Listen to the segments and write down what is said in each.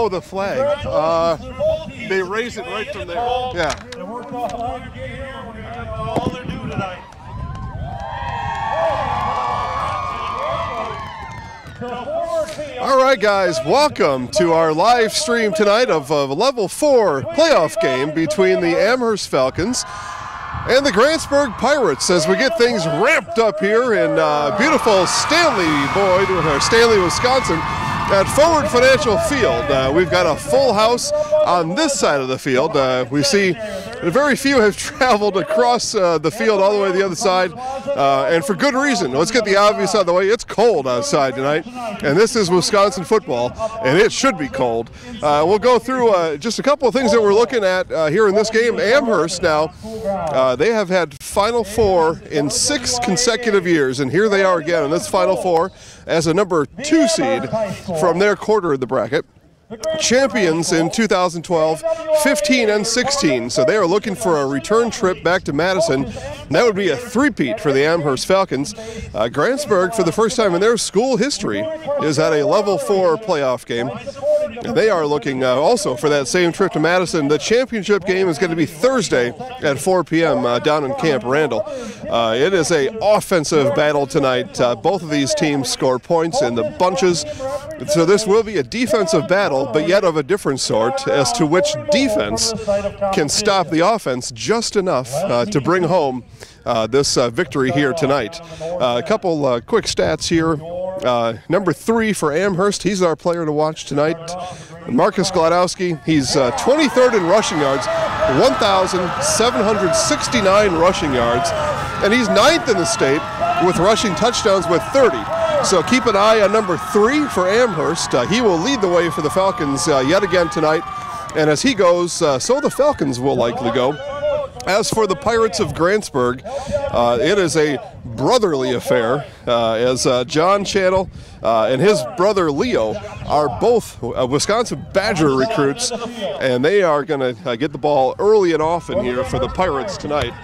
Oh, the flag. They raise it right from there. Yeah. All they're doing tonight. All right, guys, welcome to our live stream tonight of a Level 4 playoff game between the Amherst Falcons and the Grantsburg Pirates as we get things ramped up here in beautiful Stanley, Wisconsin at Forward Financial Field. We've got a full house on this side of the field. We see very few have traveled across the field all the way to the other side, and for good reason. Let's get the obvious out of the way. It's cold outside tonight, and this is Wisconsin football, and it should be cold. We'll go through just a couple of things that we're looking at here in this game. Amherst now, they have had Final Four in 6 consecutive years, and here they are again in this Final Four as a number 2 seed from their quarter of the bracket. Champions in 2012, 15 and 16, so they are looking for a return trip back to Madison. That would be a three-peat for the Amherst Falcons. Grantsburg, for the first time in their school history, is at a Level 4 playoff game. And they are looking also for that same trip to Madison. The championship game is going to be Thursday at 4 p.m. Down in Camp Randall. It is an offensive battle tonight. Both of these teams score points in the bunches. So this will be a defensive battle, but yet of a different sort as to which defense can stop the offense just enough to bring home this victory here tonight. A couple quick stats here. Number 3 for Amherst, he's our player to watch tonight. Marcus Glodowski, he's 23rd in rushing yards, 1,769 rushing yards, and he's 9th in the state with rushing touchdowns with 30. So keep an eye on number 3 for Amherst. He will lead the way for the Falcons yet again tonight, and as he goes, so the Falcons will likely go. As for the Pirates of Grantsburg, it is a brotherly affair as John Channel and his brother Leo are both Wisconsin Badger recruits, and they are going to get the ball early and often here for the Pirates tonight.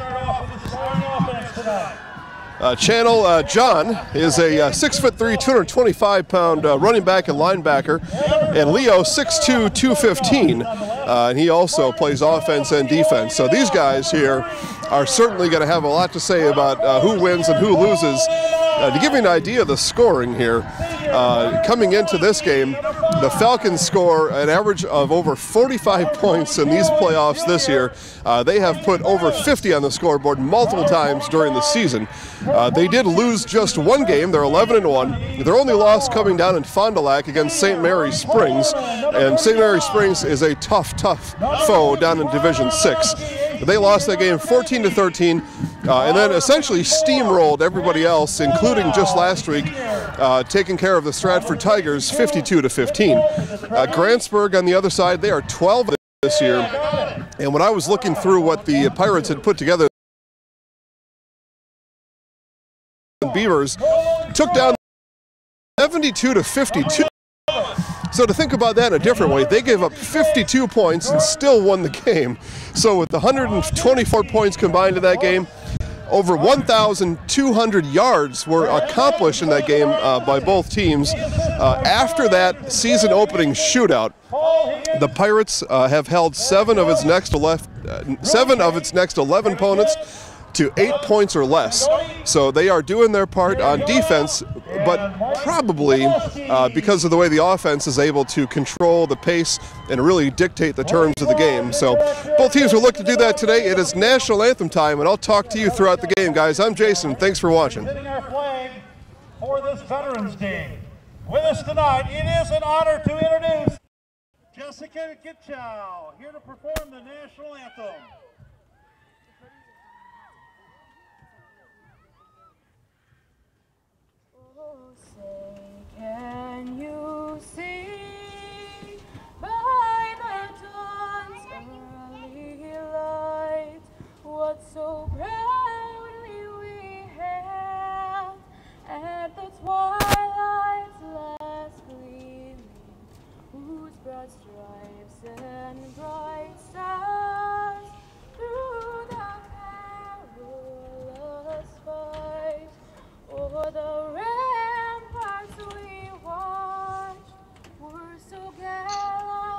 Channel John is a 6'3", 225-pound running back and linebacker, and Leo 6'2", 215, and he also plays offense and defense. So these guys here are certainly going to have a lot to say about who wins and who loses. To give you an idea of the scoring here, coming into this game, the Falcons score an average of over 45 points in these playoffs this year. They have put over 50 on the scoreboard multiple times during the season. They did lose just one game. They're 11-1. Their only loss coming down in Fond du Lac against St. Mary Springs, and St. Mary Springs is a tough foe down in Division 6. They lost that game 14-13, and then essentially steamrolled everybody else, including just last week, taking care of the Stratford Tigers 52-15. Grantsburg on the other side, they are 12 this year, and when I was looking through what the Pirates had put together, Beavers took down 72-52. So to think about that in a different way, they gave up 52 points and still won the game. So with 124 points combined in that game, over 1,200 yards were accomplished in that game by both teams. After that season opening shootout, the Pirates have held 7 of its next 11 opponents to 8 points or less. So they are doing their part on defense, but probably because of the way the offense is able to control the pace and really dictate the terms of the game. So both teams will look to do that today. It is National Anthem time, and I'll talk to you throughout the game, guys. I'm Jason. Thanks for watching. Our flag for this Veterans Day. With us tonight, it is an honor to introduce Jessica Gitchow, here to perform the National Anthem. Can you see by the dawn's early light what so proudly we hailed at the twilight's last gleaming, whose broad stripes and bright stars through the perilous fight o'er the ramparts we watched were so gallant.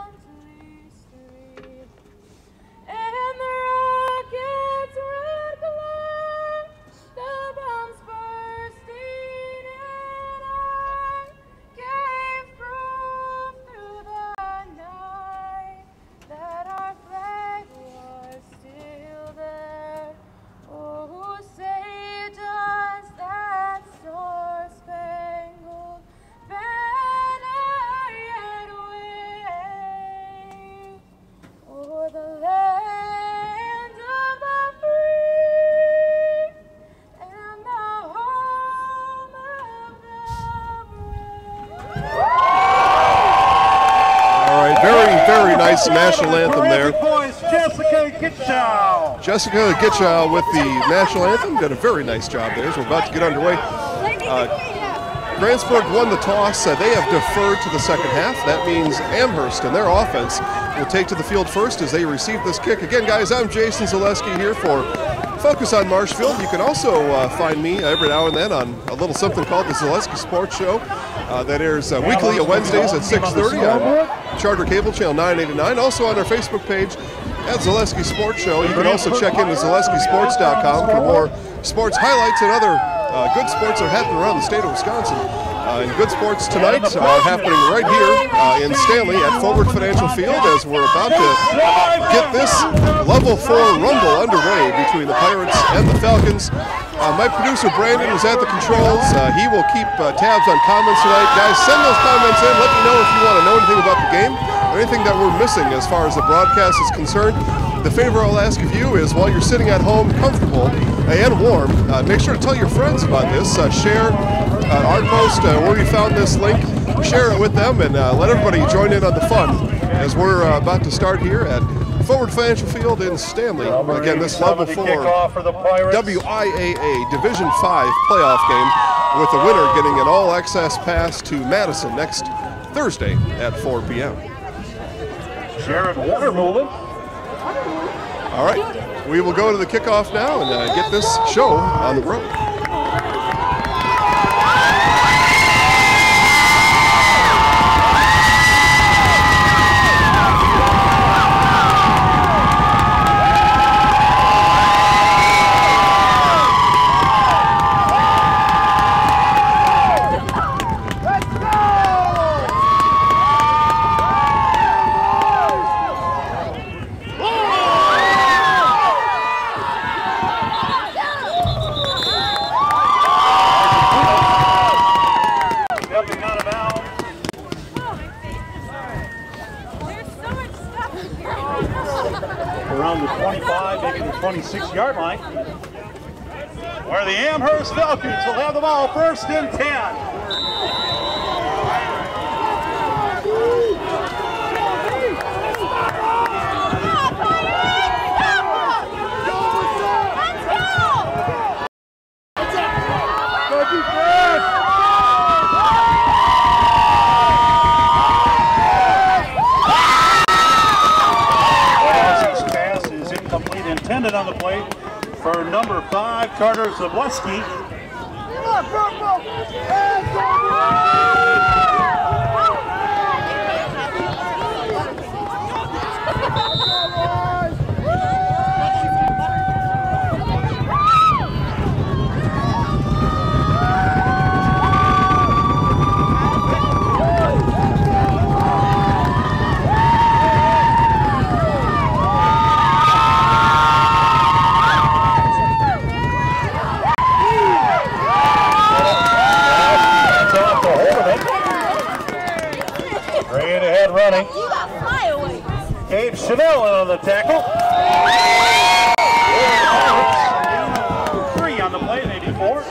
nice national anthem there. Voice, Jessica Gitchow. Jessica Gitchow with the national anthem did a very nice job there as we're about to get underway. Grantsburg won the toss. They have deferred to the second half. That means Amherst and their offense will take to the field first as they receive this kick. Again, guys, I'm Jason Zaleski here for Focus on Marshfield. You can also find me every now and then on a little something called the Zaleski Sports Show that airs weekly on Wednesdays at 6:30 on Charter Cable Channel 989. Also on our Facebook page at Zaleski Sports Show. You can also check into ZaleskiSports.com for more sports highlights and other good sports that are happening around the state of Wisconsin. And good sports tonight are happening right here in Stanley at Forward Financial Field as we're about to get this Level 4 rumble underway between the Pirates and the Falcons. My producer Brandon is at the controls. He will keep tabs on comments tonight. Guys, send those comments in. Let me know if you want to know anything about the game or anything that we're missing as far as the broadcast is concerned. The favor I'll ask of you is while you're sitting at home comfortable and warm, make sure to tell your friends about this. Share our post where you found this link. Share it with them and let everybody join in on the fun as we're about to start here at Forward Financial Field in Stanley. Again, this Level 4 WIAA Division 5 playoff game with the winner getting an all-access pass to Madison next Thursday at 4 p.m. Jared Watermullen. All right, we will go to the kickoff now and get this show on the road. Around the 25, maybe the 26-yard line, where the Amherst Falcons will have the ball first and 10. Intended on the plate for number 5, Carter Zableski. Running. Gabe Chanel on the tackle. 3 on the play, maybe 4.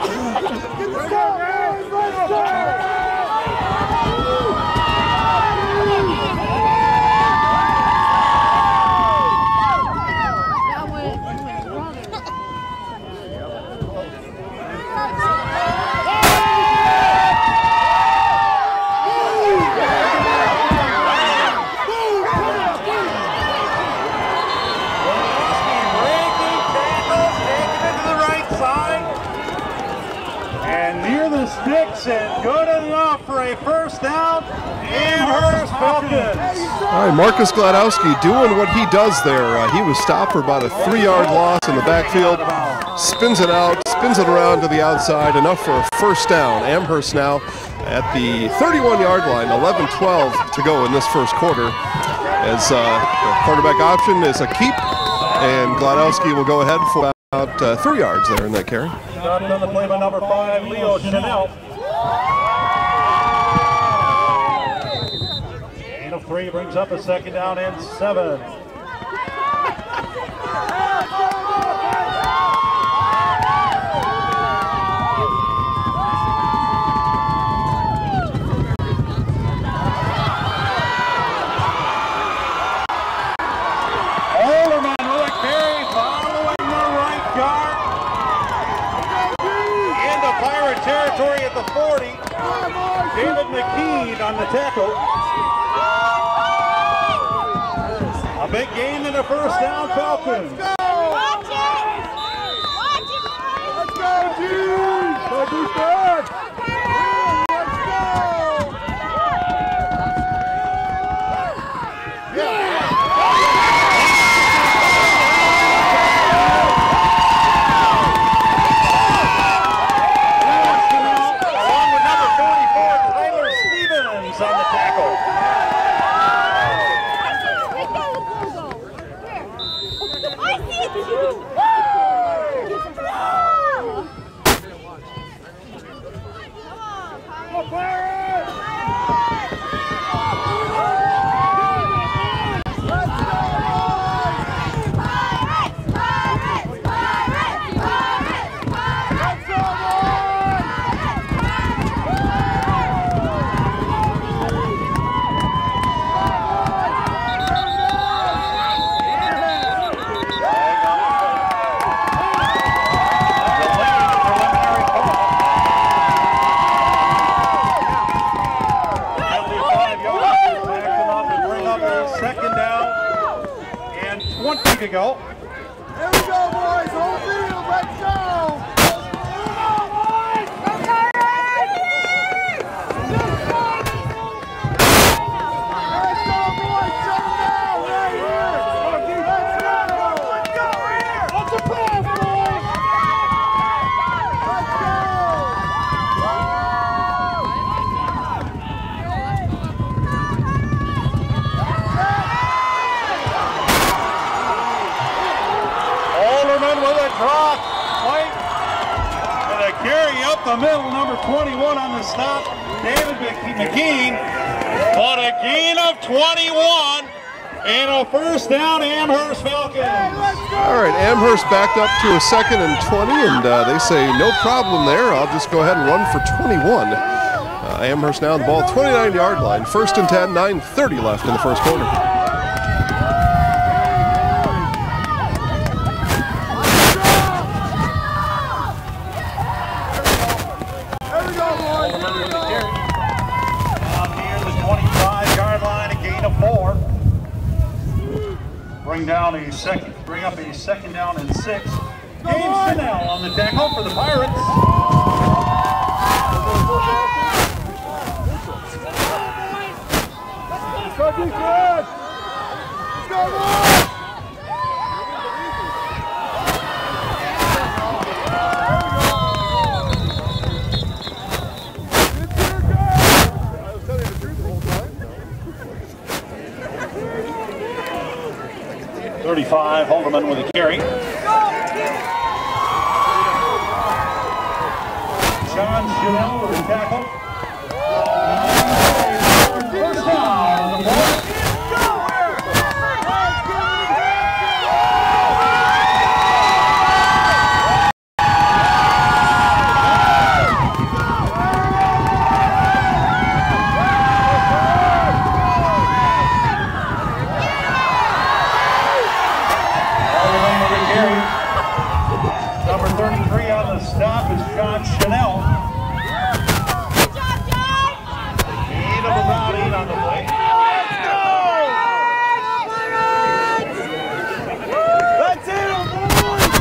Sticks and good enough for a first down. Amherst Falcons. All right, Marcus Gladowski doing what he does there. He was stopped for about a 3-yard loss in the backfield. Spins it out, spins it around to the outside, enough for a first down. Amherst now at the 31-yard line, 11-12 to go in this first quarter. As the quarterback option is a keep, and Gladowski will go ahead for about 3 yards there in that carry. Stopped on the play by number 5, Leo Chanel. Gain of 3 brings up a second down and 7. at the 40. David McKean on the tackle. A big gain in the first down, Falcons. Watch it! Watch it, boys! Let's go, G! Go, Booster! Let's go! Along with number 44, Tyler Stevens on the tackle. To go. Here we go, boys. Whole field. Let's go. Let's go, boys. Shut it down right here. Let's go. Let's go here. What's the plan, boys? Let's go. With a drop, White, and a carry up the middle, number 21 on the stop, David McKean, but a gain of 21, and a first down, Amherst Falcons. All right, Amherst backed up to a 2nd and 20, and they say no problem there. I'll just go ahead and run for 21. Amherst now on the ball, 29-yard line, 1st and 10, 9:30 left in the first quarter. Bring up a 2nd down and 6. James Chanel on the tackle for the Pirates. Let's go, defense! Let's go, boys! I was telling you the truth the whole time. 35, Holderman with a carry. John Chanel with a tackle. First down on the ball. Number 33 on the stop is John Chanel. Good job, John! Gain of about 8 on the play. Let's hit him, boys!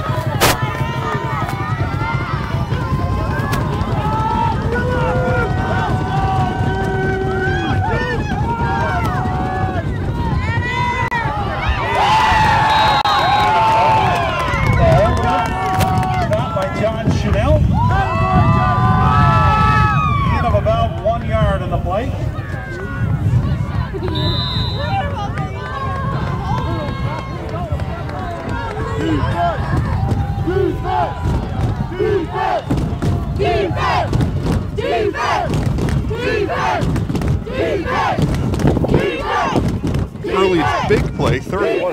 Stop by John Chanel. Gain of about 1 yard on the play. Early big play, 31.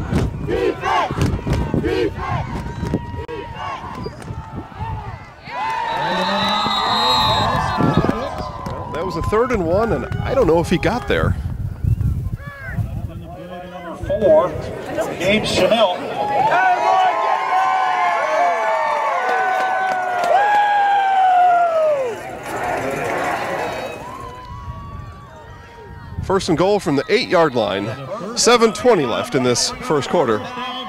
That was a 3rd and 1, and I don't know if he got there. Number 4, James Chanel. First and goal from the 8-yard line. 7:20 left in this first quarter.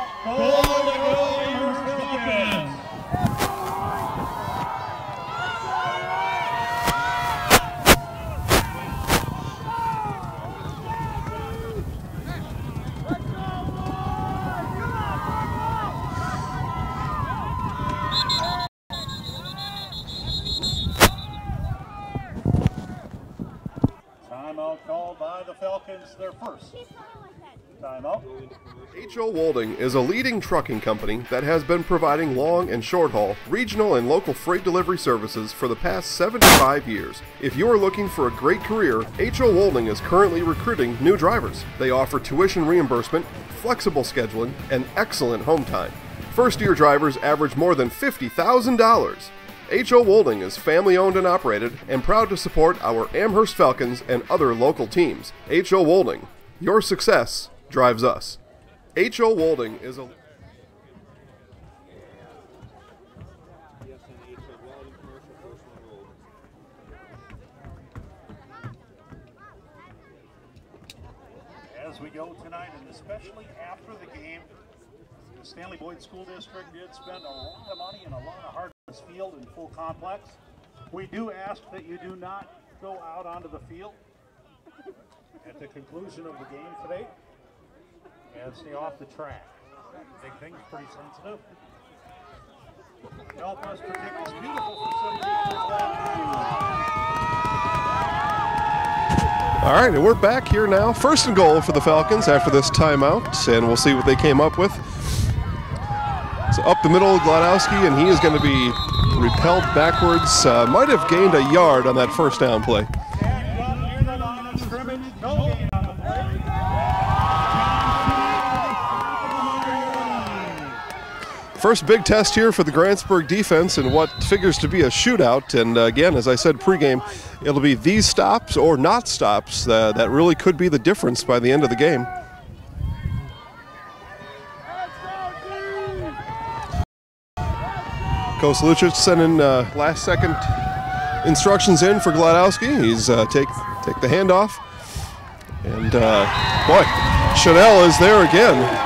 Timeout called by the Falcons, their first timeout. H.O. Wolding is a leading trucking company that has been providing long and short haul, regional and local freight delivery services for the past 75 years. If you are looking for a great career, H.O. Wolding is currently recruiting new drivers. They offer tuition reimbursement, flexible scheduling, and excellent home time. First-year drivers average more than $50,000. H.O. Wolding is family-owned and operated and proud to support our Amherst Falcons and other local teams. H.O. Wolding, your success drives us. H.O. Wolding is a... As we go tonight, and especially after the game, the Stanley Boyd School District did spend a lot of money and a lot of hard on this field and full complex. We do ask that you do not go out onto the field at the conclusion of the game today and stay off the track. Big thing's pretty sensitive. Help us protect this beautiful facility. All right, and we're back here now. First and goal for the Falcons after this timeout, and we'll see what they came up with. So up the middle, Gladowski, and he is going to be repelled backwards. Might have gained a yard on that first down play. First big test here for the Grantsburg defense in what figures to be a shootout. And again, as I said pregame, it'll be these stops or not stops that really could be the difference by the end of the game. Coach Lucic sending last-second instructions in for Gladowski. He's take the handoff. And boy, Chanel is there again.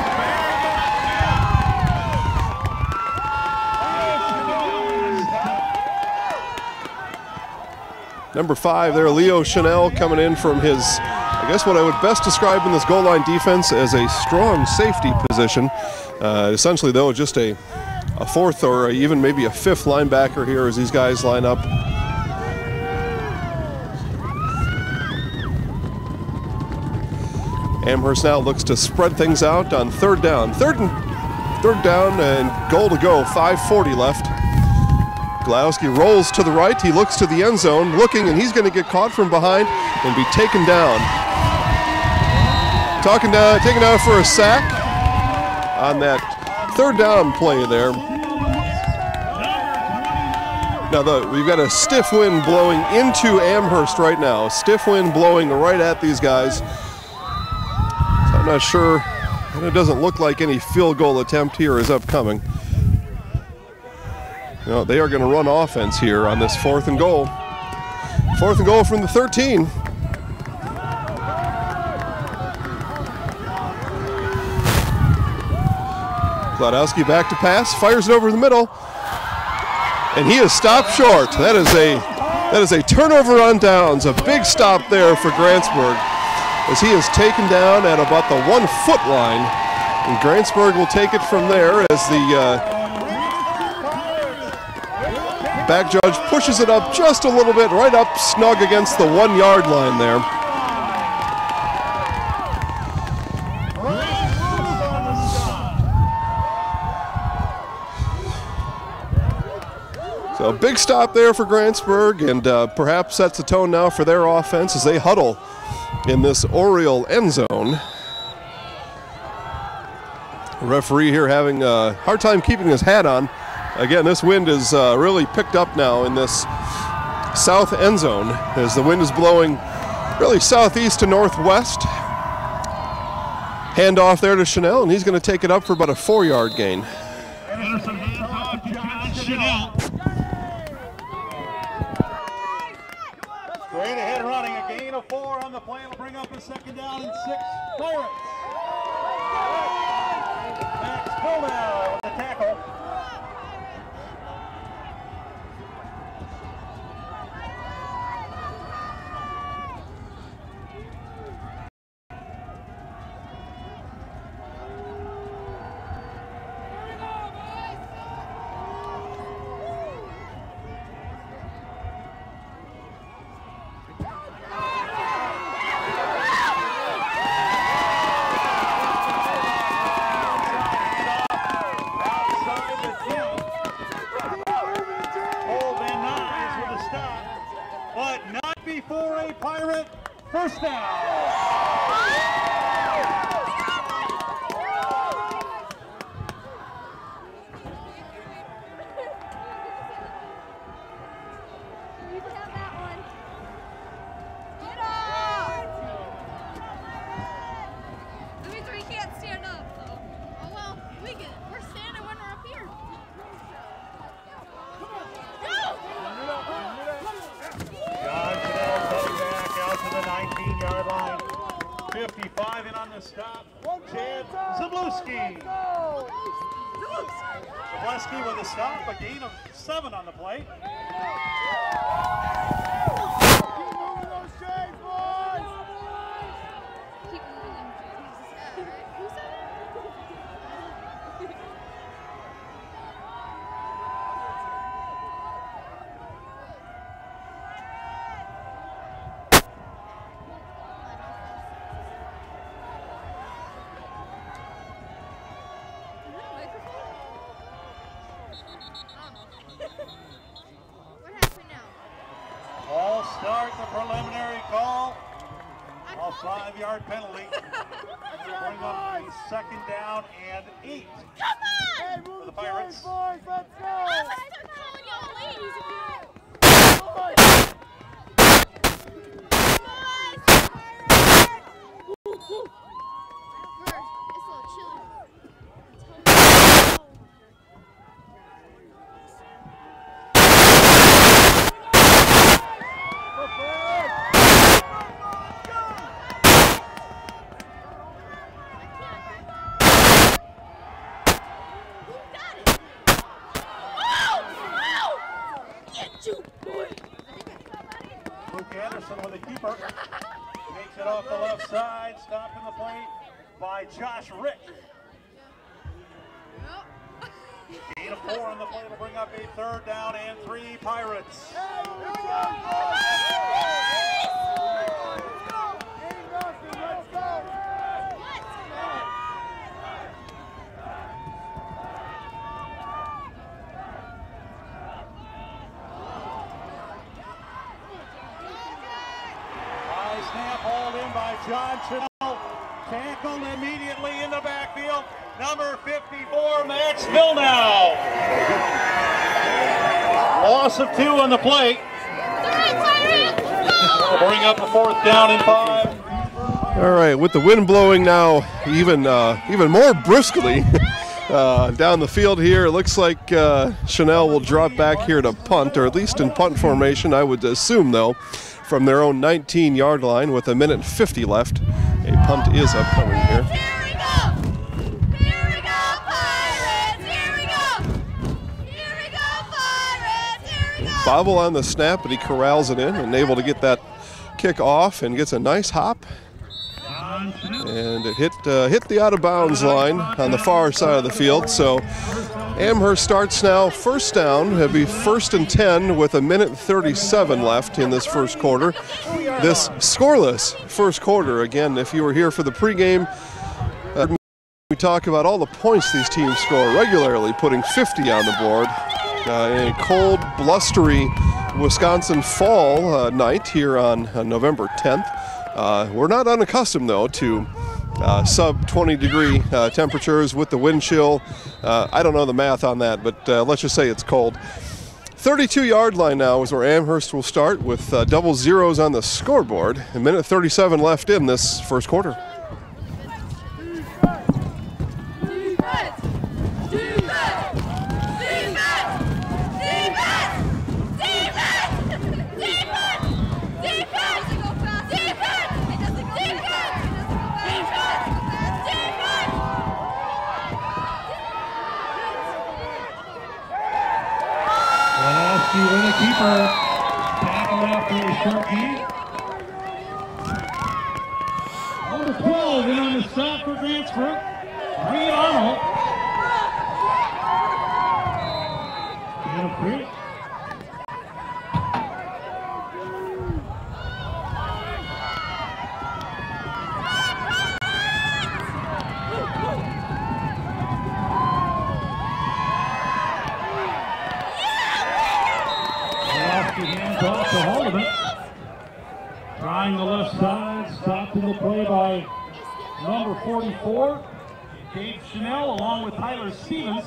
Number 5 there, Leo Chanel, coming in from his, I guess what I would best describe in this goal line defense as a strong safety position. Essentially, though, just a fourth or even maybe a fifth linebacker here as these guys line up. Amherst now looks to spread things out on third down. Third down and goal to go, 5:40 left. Gladowski rolls to the right, he looks to the end zone, looking, and he's going to get caught from behind and be taken down. Taken down for a sack on that third down play there. Now we've got a stiff wind blowing into Amherst right now. Stiff wind blowing right at these guys. So I'm not sure, and it doesn't look like any field goal attempt here is upcoming. No, they are going to run offense here on this 4th and goal. 4th and goal from the 13. Gladowski back to pass, fires it over the middle, and he is stopped short. That is a turnover on downs, a big stop there for Grantsburg, as he is taken down at about the 1-foot line, and Grantsburg will take it from there as the back judge pushes it up just a little bit, right up snug against the 1-yard line there. So a big stop there for Grantsburg, and perhaps sets the tone now for their offense as they huddle in this Oriole end zone. The referee here having a hard time keeping his hat on. Again, this wind is really picked up now in this south end zone as the wind is blowing really southeast to northwest. Handoff there to Chanel, and he's going to take it up for about a 4-yard gain. Straight ahead running, a gain of of 4 on the play. It'll bring up a second down and 6 Pirates. Max Pilnell with the tackle. For a Pirate first down. Yard line. 55 in on the stop. Chad Zabluski. Zabluski with a stop, a gain of 7 on the play. Keep moving those chains, boys! Keep moving them, James. Who said it? What happened now? All start the preliminary call. A 5-yard penalty. Bring up a second down and 8. Come on! Hey, For move the the Pirates. chains, boys! Let's go! I'm gonna start calling y'all ladies if you Boys! It's a little chilly. Luke Anderson with a keeper. Takes it off the left side. Stopped in the play by Josh Rick. Gain of 4 on the play will bring up a 3rd down and 3 Pirates. Hey, here we go! Let's go! High snap hauled in by John Chanel. Tackled immediately in the backfield. Number 54, Max Pilnell. Loss of 2 on the play. Will bring up a 4th down and 5. All right, with the wind blowing now even more briskly down the field here, it looks like Chanel will drop back here to punt, or at least in punt formation, I would assume, though, from their own 19-yard line with 1:50 left. A punt is upcoming here. Here we go! Here we go, Pirates! Here we go! Here we go, Pirates! Here we go! Bobble on the snap, but he corrals it in and able to get that kick off and gets a nice hop. And it hit the out-of-bounds line on the far side of the field. So Amherst starts now first down. It'll be 1st and 10 with 1:37 left in this first quarter. This scoreless first quarter. Again, if you were here for the pregame, we talk about all the points these teams score regularly, putting 50 on the board. In a cold, blustery Wisconsin fall night here on November 10th. We're not unaccustomed, though, to sub-20 degree temperatures with the wind chill. I don't know the math on that, but let's just say it's cold. 32-yard line now is where Amherst will start with double zeros on the scoreboard. 1:37 left in this first quarter. Defense! out for a short gain. Number 12 in on the stop for Grantsburg. Reed Arnold. And a free. Hands off to Haldeman. Trying the left side, stopped in the play by number 44, Dave Chanel, along with Tyler Stevens.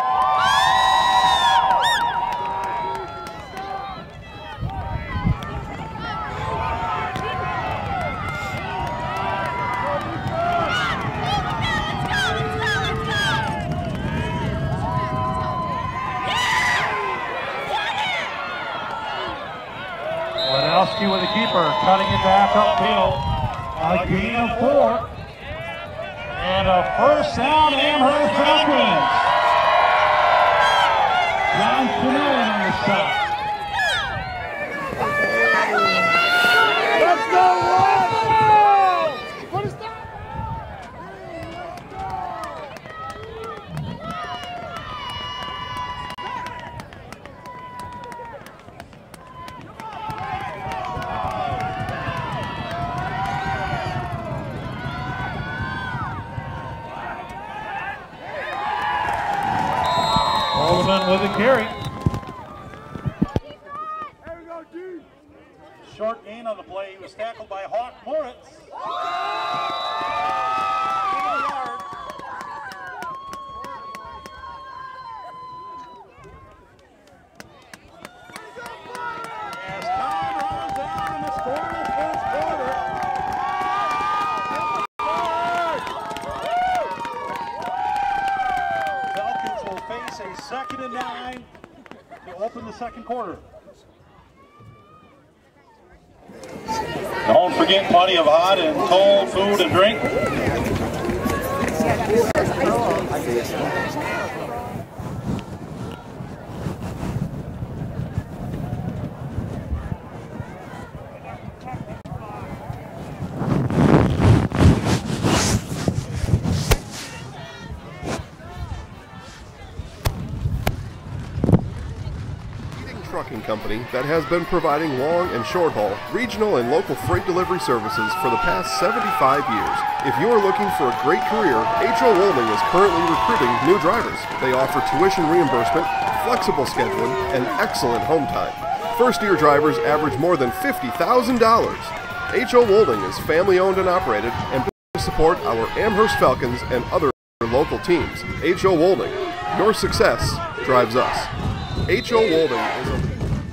Wadowski with the keeper, cutting it back upfield. A gain of 4. And a first down, Amherst Falcons. John Chanel on the stop. Let's go, West! What is that? Haldeman with a carry. There we go, dude. Short gain on the play. He was tackled by Hawk Moritz. As time runs out in the scoreless first quarter. Falcons will face a 2nd and 9 to open the second quarter. Don't forget plenty of hot and cold food and drink. Trucking company that has been providing long and short haul, regional and local freight delivery services for the past 75 years. If you are looking for a great career, H.O. Wolding is currently recruiting new drivers. They offer tuition reimbursement, flexible scheduling, and excellent home time. First-year drivers average more than $50,000. H.O. Wolding is family-owned and operated and to support our Amherst Falcons and other local teams. H.O. Wolding, your success drives us. H.O. Wolding is a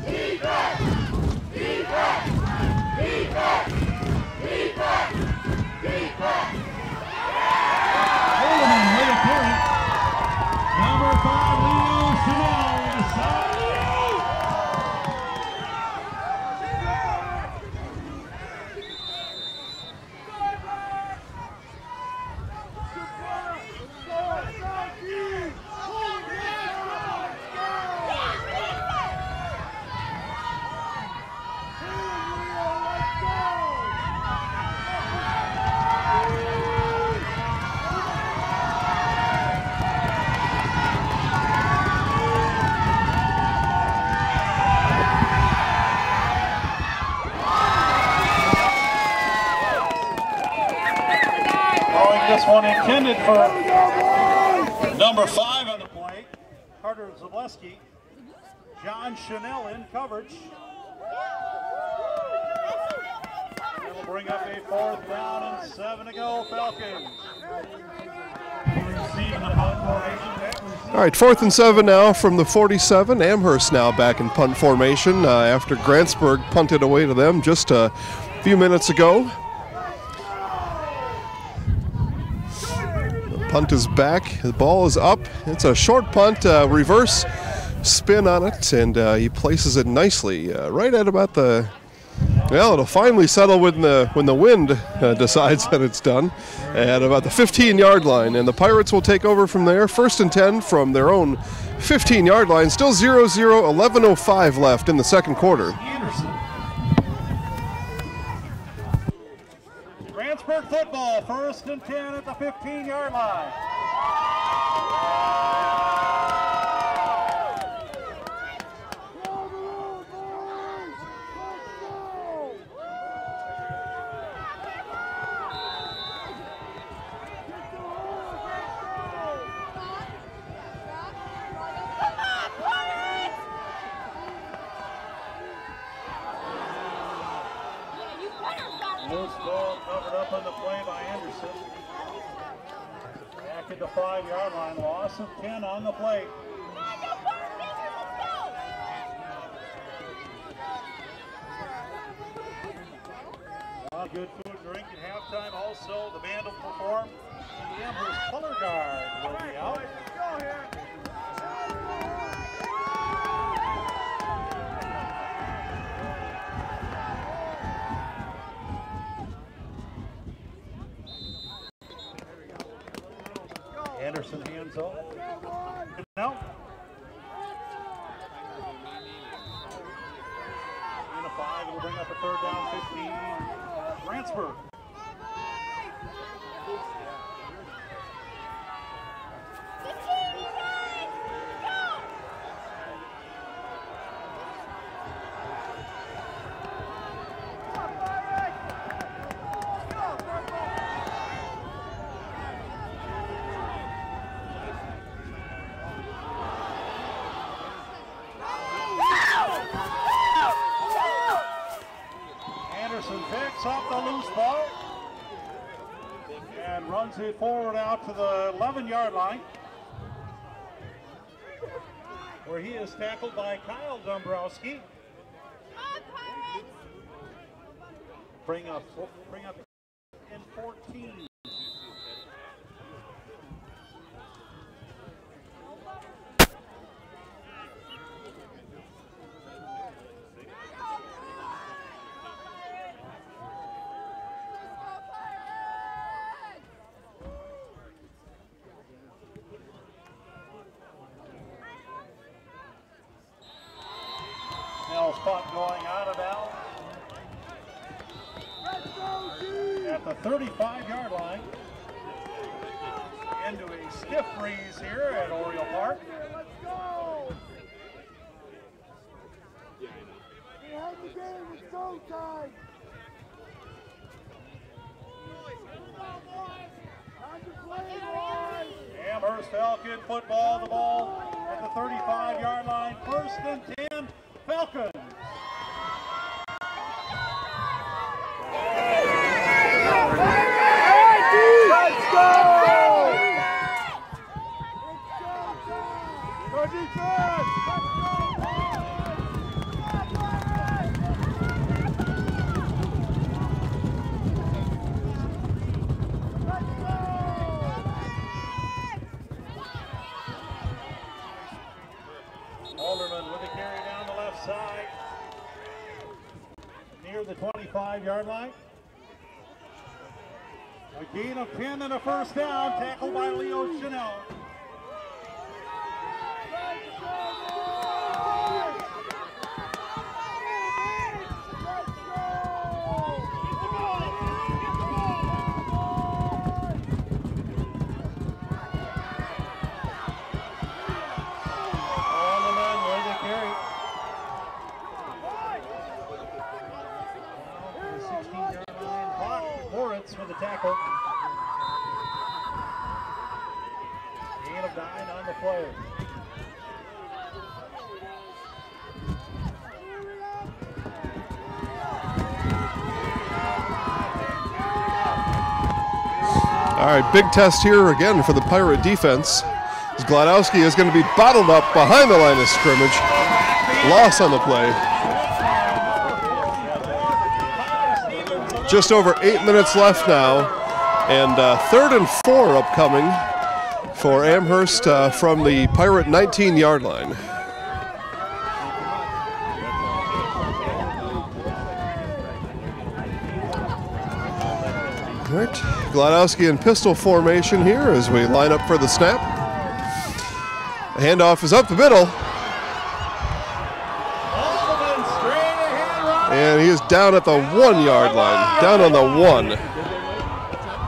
Haldeman with a carry. Number 5, Leo Chanel with the side. This one intended for number 5 on the play, Carter Zableski. John Chanel in coverage. It'll bring up a 4th down and 7 to go, Falcons. All right, 4th and 7 now from the 47. Amherst now back in punt formation after Grantsburg punted away to them just a few minutes ago. Punt is back, the ball is up. It's a short punt, reverse spin on it, and he places it nicely right at about the, well, it'll finally settle when the wind decides that it's done, at about the 15-yard line, and the Pirates will take over from there. 1st and 10 from their own 15-yard line, still 0-0, 11:05 left in the second quarter. Anderson football, 1st and 10 at the 15-yard line. Loose ball covered up on the play by Anderson. Back at the 5-yard line, loss of 10 on the play. Good food and drink at halftime. Also, the band will perform, and the Amherst color guard will be out. Anderson hands off. Now. And a 5, it'll bring up a 3rd down, 15. Grantsburg. Picks up the loose ball and runs it forward out to the 11-yard line, where he is tackled by Kyle Dombrowski. Bring up in 14. Spot going out of bounds at the 35-yard line. Into a stiff freeze here at Oriole Park. Let's go! Behind the game, it's go time! Time to play, boys! Amherst Falcon football, the ball at the 35-yard line. 1st and 10, Falcons. Let's go! Go defense! Let's go! Alderman with a carry down the left side near the 25-yard line. A gain of 10 and a 1st down, tackled by Leo Chanel. Alderman with a carry. The 16-yard line, Bach Moritz with a tackle. Gain of 9 on the play. All right, big test here again for the Pirate defense. As Gladowski is going to be bottled up behind the line of scrimmage. Loss on the play. Just over 8 minutes left now, and 3rd and 4 upcoming for Amherst from the Pirate 19-yard line. All right, Gladowski in pistol formation here as we line up for the snap. The handoff is up the middle. And he is down at the 1-yard line, down on the 1.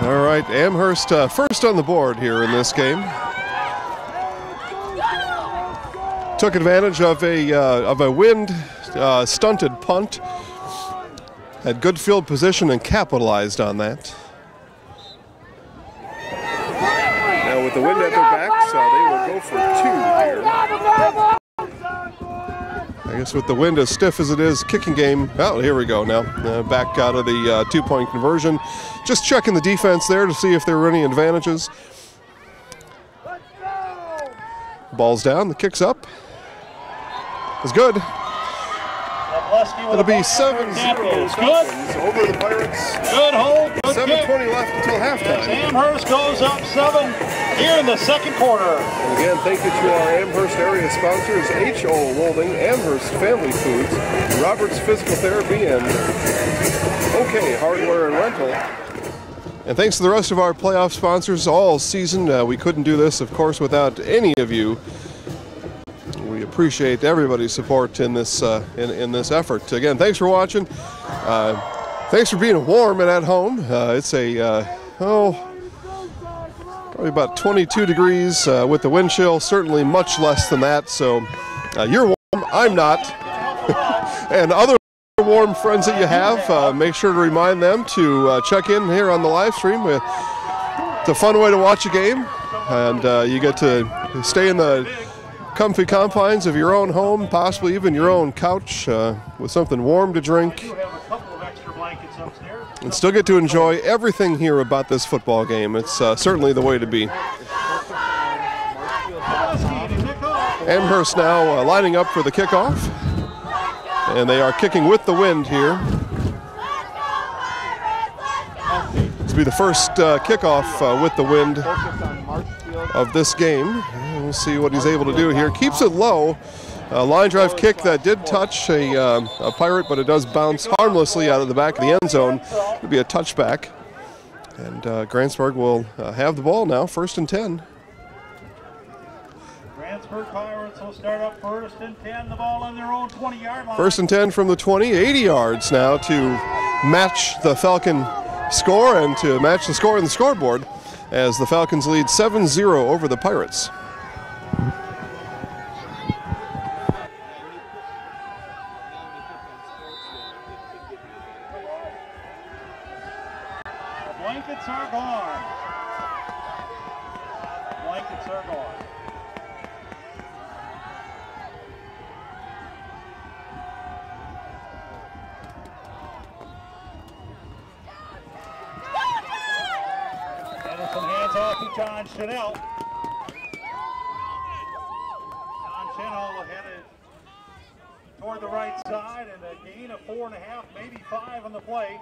All right, Amherst first on the board here in this game. Took advantage of a wind stunted punt. Had good field position and capitalized on that. Now with the wind at their backs, they will go for 2 here. I guess with the wind as stiff as it is, kicking game. Oh, here we go now. Back out of the 2-point conversion. Just checking the defense there to see if there were any advantages. Ball's down, the kick's up. It's good. It'll be 7-0 Falcons over the Pirates. Good hold, good 7:20 left until halftime. Amherst goes up 7 here in the second quarter. And again, thank you to our Amherst area sponsors, H.O. Wolding, Amherst Family Foods, Roberts Physical Therapy, and OK Hardware and Rental. And thanks to the rest of our playoff sponsors all season. We couldn't do this, of course, without any of you. We appreciate everybody's support in this effort. Again, thanks for watching. Thanks for being warm and at home. It's probably about 22 degrees with the wind chill. Certainly much less than that. So you're warm, I'm not. And other warm friends that you have, make sure to remind them to check in here on the live stream. It's a fun way to watch a game, and you get to stay in the comfy confines of your own home, possibly even your own couch with something warm to drink, and still get to enjoy everything here about this football game. It's certainly the way to be. Amherst now lining up for the kickoff, and they are kicking with the wind here. This will be the first kickoff with the wind of this game. We'll see what he's able to do here. Keeps it low. Line drive kick that did touch a Pirate, but it does bounce harmlessly out of the back of the end zone. It'll be a touchback. And Grantsburg will have the ball now, 1st and 10. Grantsburg Pirates will start up 1st and 10, the ball on their own 20-yard line. 1st and 10 from the 20, 80 yards now to match the Falcon score and to match the score in the scoreboard as the Falcons lead 7-0 over the Pirates. The blankets are gone. The blankets are gone. Hands off to John Chanel. John Chanel headed toward the right side, and a gain of 4.5, maybe 5 on the play.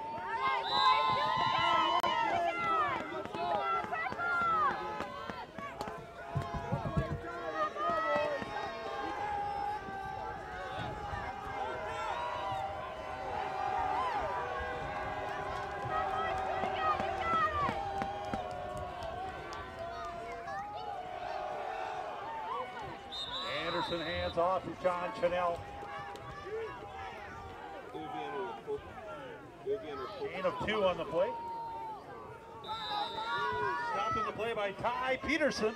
Anderson hands off to John Chanel. Gain of 2 on the play. Stopped in the play by Ty Peterson.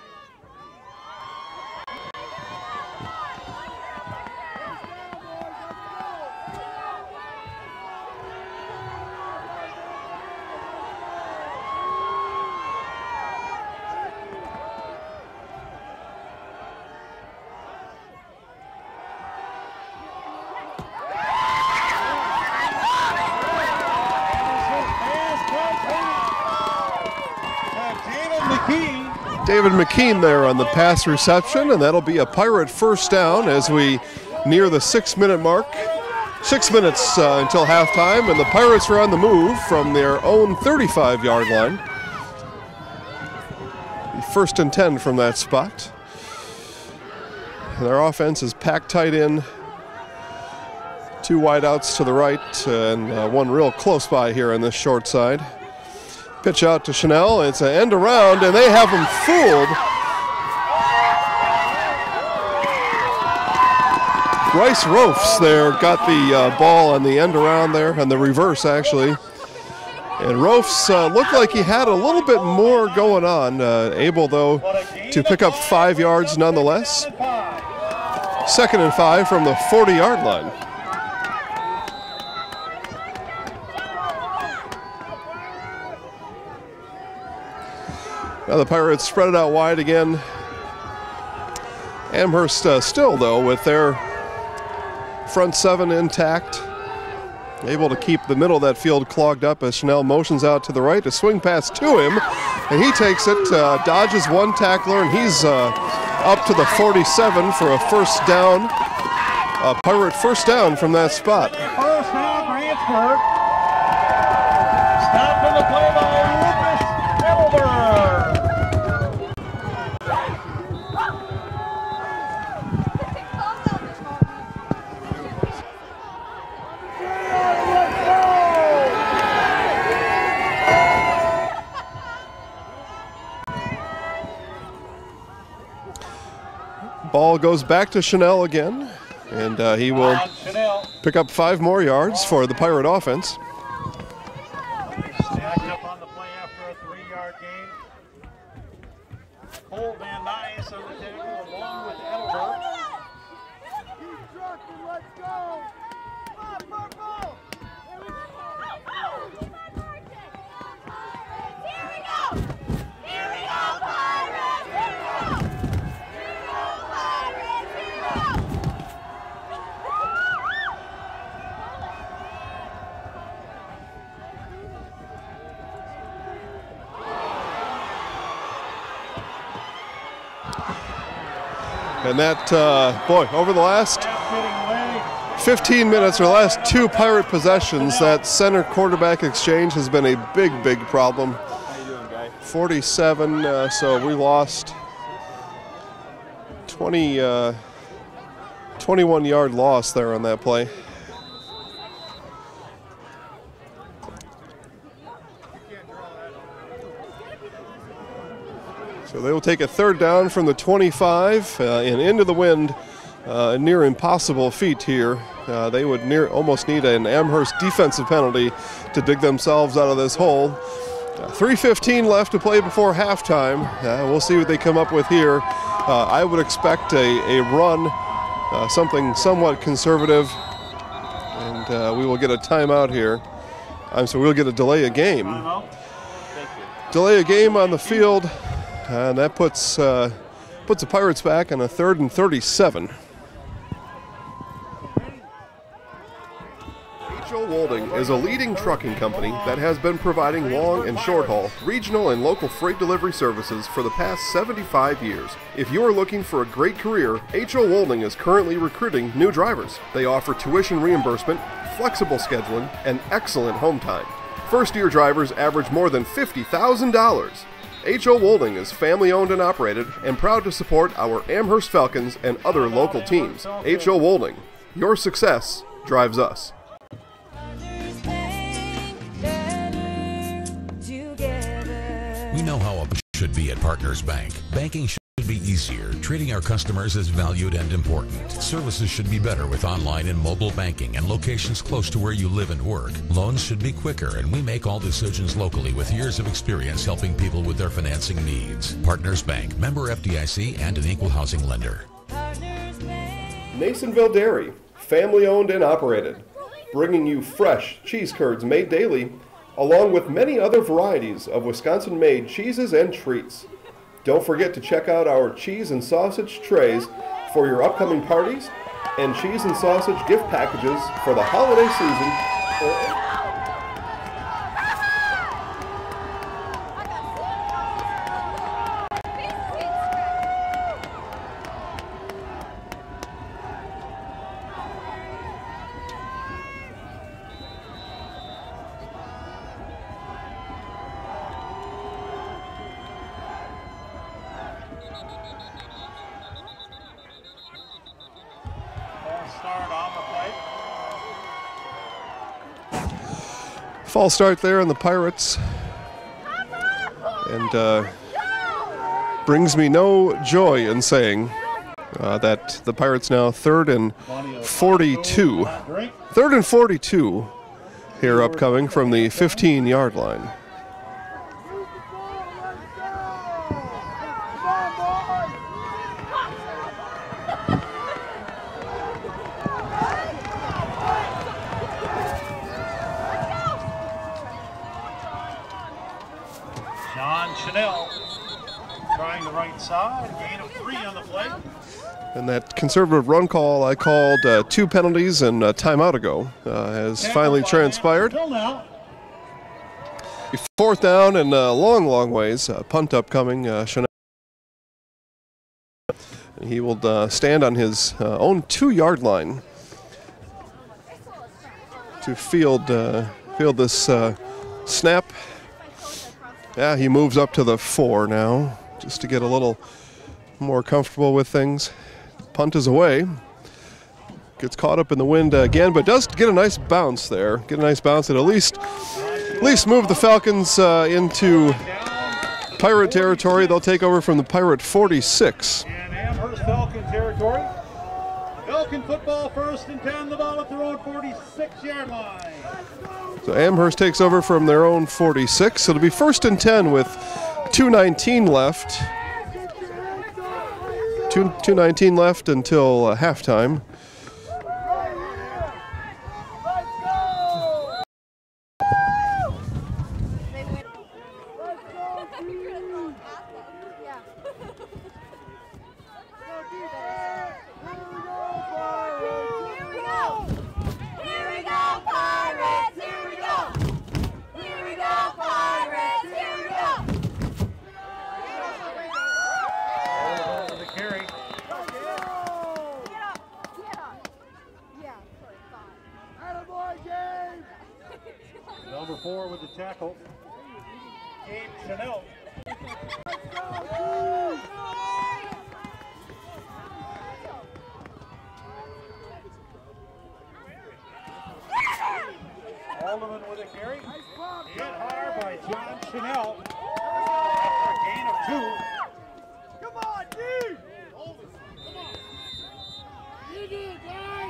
David McKean there on the pass reception, and that'll be a Pirate first down as we near the 6-minute mark. 6 minutes until halftime, and the Pirates are on the move from their own 35-yard line. 1st and 10 from that spot. And their offense is packed tight in. 2 wideouts to the right and 1 real close by here on this short side. Pitch out to Chanel. It's an end around, and they have him fooled. Bryce Rofs there got the ball on the end around there, and the reverse actually. And Rofs looked like he had a little bit more going on, able though to pick up 5 yards nonetheless. 2nd and 5 from the 40-yard line. Now the Pirates spread it out wide again. Amherst still, though, with their front 7 intact, able to keep the middle of that field clogged up as Chanel motions out to the right. A swing pass to him, and he takes it, dodges one tackler, and he's up to the 47 for a first down. A Pirate first down from that spot. First down, Grantsburg. Stop in the play by Lucas Edelberg. Ball goes back to Chanel again, and he will pick up 5 more yards for the Pirate offense. Stacked up on the play after a 3-yard gain. Hold Van Nuys on the tackle along with Edelberg. Keep trucking, let's go! Come on, Purple! Here we go! Here we go, Pirates! Here we go! Pirates, here we go! And that, boy, over the last 15 minutes or last 2 Pirate possessions, that center quarterback exchange has been a big, big problem. 47, so we lost 21-yard loss there on that play. So they will take a 3rd down from the 25 and into the wind. A near impossible feat here. They would almost need an Amherst defensive penalty to dig themselves out of this hole. 3:15 left to play before halftime. We'll see what they come up with here. I would expect a run, something somewhat conservative, and we will get a timeout here. So we'll get a delay a game. Delay a game on the field, and that puts the Pirates back on a 3rd and 37. H.O. Wolding is a leading trucking company that has been providing long and short haul, regional and local freight delivery services for the past 75 years. If you are looking for a great career, H.O. Wolding is currently recruiting new drivers. They offer tuition reimbursement, flexible scheduling, and excellent home time. First-year drivers average more than $50,000. H.O. Wolding is family-owned and operated and proud to support our Amherst Falcons and other local teams. H.O. Wolding, your success drives us. We know how it should be at Partners Bank. Banking should be easier. Treating our customers as valued and important. Services should be better with online and mobile banking and locations close to where you live and work. Loans should be quicker, and we make all decisions locally with years of experience helping people with their financing needs. Partners Bank, member FDIC, and an equal housing lender. Masonville Dairy, family-owned and operated, bringing you fresh cheese curds made daily, along with many other varieties of Wisconsin-made cheeses and treats. Don't forget to check out our cheese and sausage trays for your upcoming parties and cheese and sausage gift packages for the holiday season. False start there on the Pirates, and brings me no joy in saying that the Pirates now 3rd and 42. 3rd and 42 here upcoming from the 15-yard line. John Chanel trying the right side, gain of 3 on the play. And that conservative run call I called 2 penalties and a timeout ago has finally transpired. Fourth down and long, long ways. Punt upcoming. Chanel. He will stand on his own 2-yard line to field this snap. Yeah, he moves up to the 4 now, just to get a little more comfortable with things. Punt is away. Gets caught up in the wind again, but does get a nice bounce there. Get a nice bounce and at least move the Falcons into Pirate territory. They'll take over from the Pirate 46. And Amherst Falcon territory. Falcon football, 1st and 10, the ball at their own 46-yard line. So Amherst takes over from their own 46. It'll be 1st and 10 with 2:19 left. 2:19 left until halftime. Number 4 with the tackle, Gabe Chanel. Alderman with a carry. Hit hard by John Chanel. After a gain of 2. Come on, D! You do it, guys!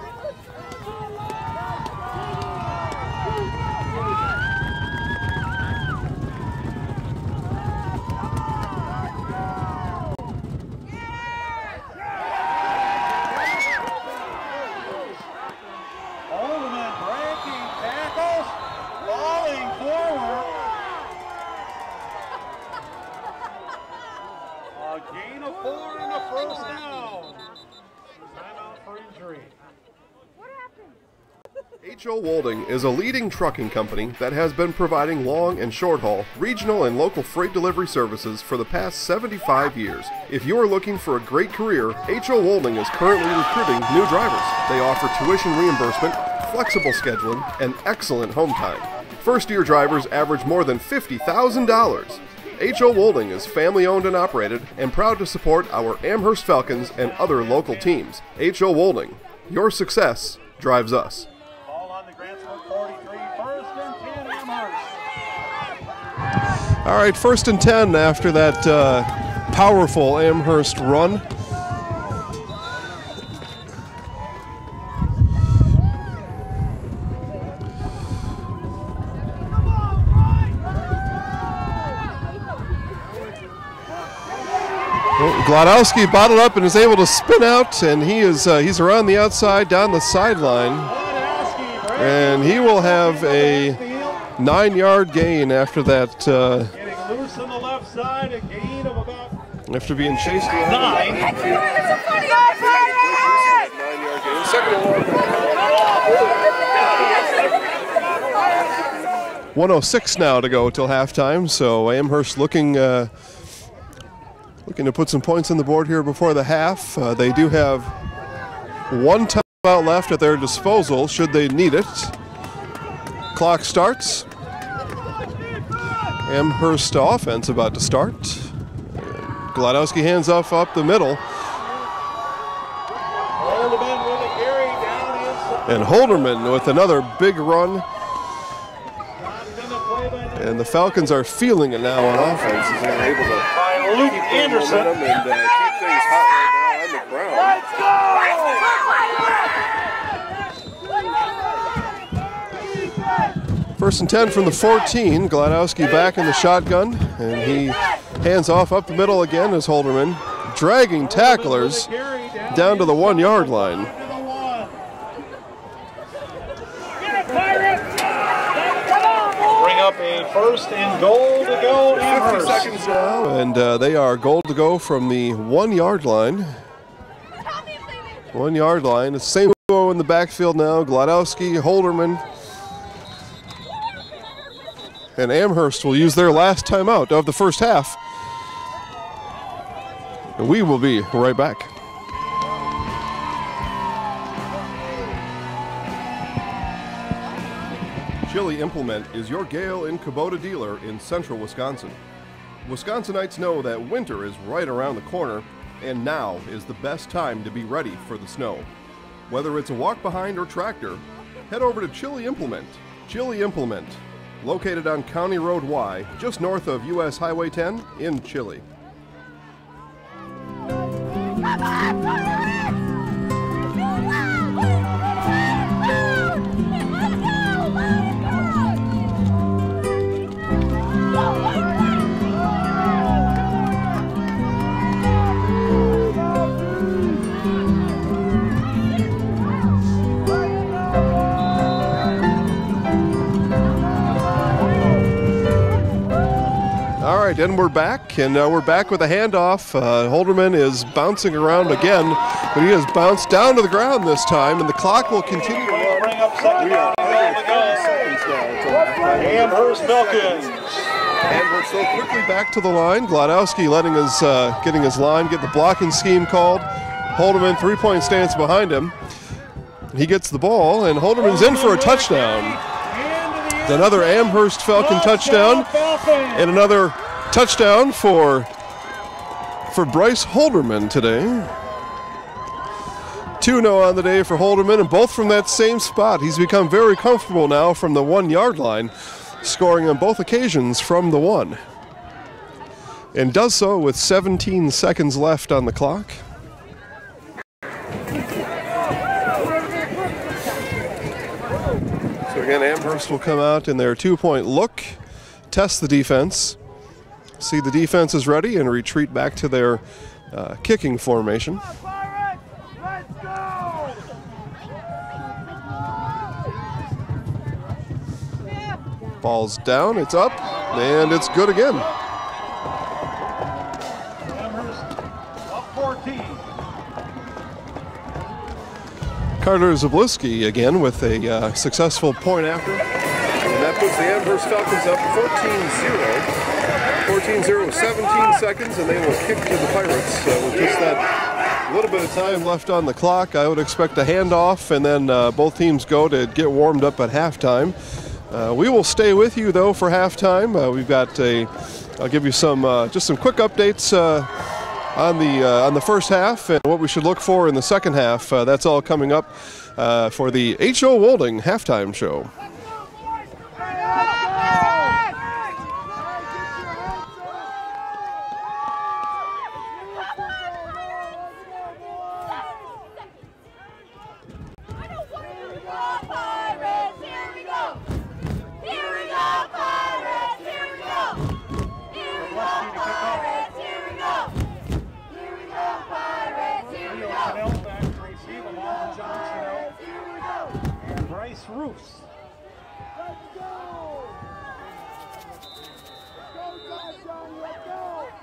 Alderman breaking tackles, falling forward. A gain of 4 and a 1st down. Timeout for injury. H.O. Wolding is a leading trucking company that has been providing long and short haul, regional and local freight delivery services for the past 75 years. If you are looking for a great career, H.O. Wolding is currently recruiting new drivers. They offer tuition reimbursement, flexible scheduling, and excellent home time. First-year drivers average more than $50,000. H.O. Wolding is family-owned and operated and proud to support our Amherst Falcons and other local teams. H.O. Wolding, your success drives us. Ball on the Grantsburg 43, 1st and 10 Amherst. All right, 1st and 10 after that powerful Amherst run. Glodowski bottled up and is able to spin out, and he's around the outside down the sideline, and he will have a 9-yard gain after that. Getting loose on the left side, a gain of about After being chased around. 9. 9-yard gain. Second and 106 now to go till halftime. So Amherst looking to put some points on the board here before the half. They do have one timeout left at their disposal should they need it. Clock starts. Amherst offense about to start. Glodowski hands off up the middle. And Holderman with another big run. And the Falcons are feeling it now on offense. They're able to Luke Anderson and keep things hot right now on the ground. Let's go! First and 10 from the 14. Gladowski back in the shotgun, and he hands off up the middle again as Holderman, dragging tacklers down to the 1 yard line. Bring up a first and goal to go. 50 seconds now, and they are goal to go from the 1 yard line. 1 yard line. It's the same duo in the backfield now. Gladowski, Holderman, and Amherst will use their last timeout of the first half. And we will be right back. Chili Implement is your Gale and Kubota dealer in central Wisconsin. Wisconsinites know that winter is right around the corner, and now is the best time to be ready for the snow. Whether it's a walk behind or tractor, head over to Chili Implement. Chili Implement, located on County Road Y, just north of US Highway 10 in Chili. All right, and we're back, and we're back with a handoff. Holderman is bouncing around again, but he has bounced down to the ground this time, and the clock will continue. Bring up second down. Amherst Falcons. And we're so quickly back to the line. Gladowski letting us getting his line, get the blocking scheme called. Holderman 3-point stance behind him. He gets the ball, and Holderman's in for a touchdown. Another Amherst Falcon touchdown, and another touchdown for Bryce Holderman today. 2-0 on the day for Holderman, and both from that same spot. He's become very comfortable now from the 1 yard line, scoring on both occasions from the 1. And does so with 17 seconds left on the clock. So again, Amherst will come out in their 2-point look, test the defense, see the defense is ready, and retreat back to their kicking formation. Ball's down, it's up, and it's good again. Amherst up 14. Carter Zabliski again with a successful point after. And that puts the Amherst Falcons up 14-0. 14-0, 17 seconds, and they will kick to the Pirates with just that little bit of time left on the clock. I would expect a handoff, and then both teams go to get warmed up at halftime. We will stay with you though for halftime. We've got I'll give you some just some quick updates on the first half and what we should look for in the second half. That's all coming up for the H.O. Wolding halftime show. Roofs. Let's go! Go, John, let's go!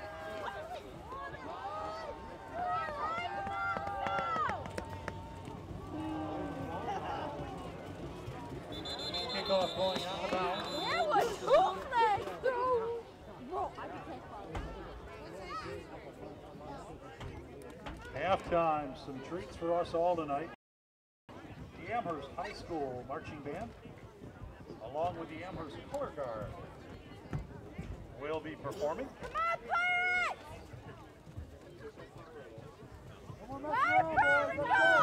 Kickoff going out of bounds. That was hooping. Halftime, some treats for us all tonight. The Amherst High School Marching Band, along with the Amherst Color Guard, will be performing. Come on, Pirates! Come on, let's go, boys, let's go!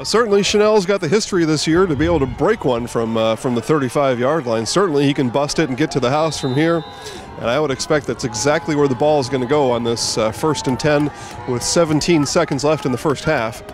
Certainly Chanel's got the history this year to be able to break one from the 35-yard line. Certainly he can bust it and get to the house from here. And I would expect that's exactly where the ball is going to go on this 1st and 10 with 17 seconds left in the first half.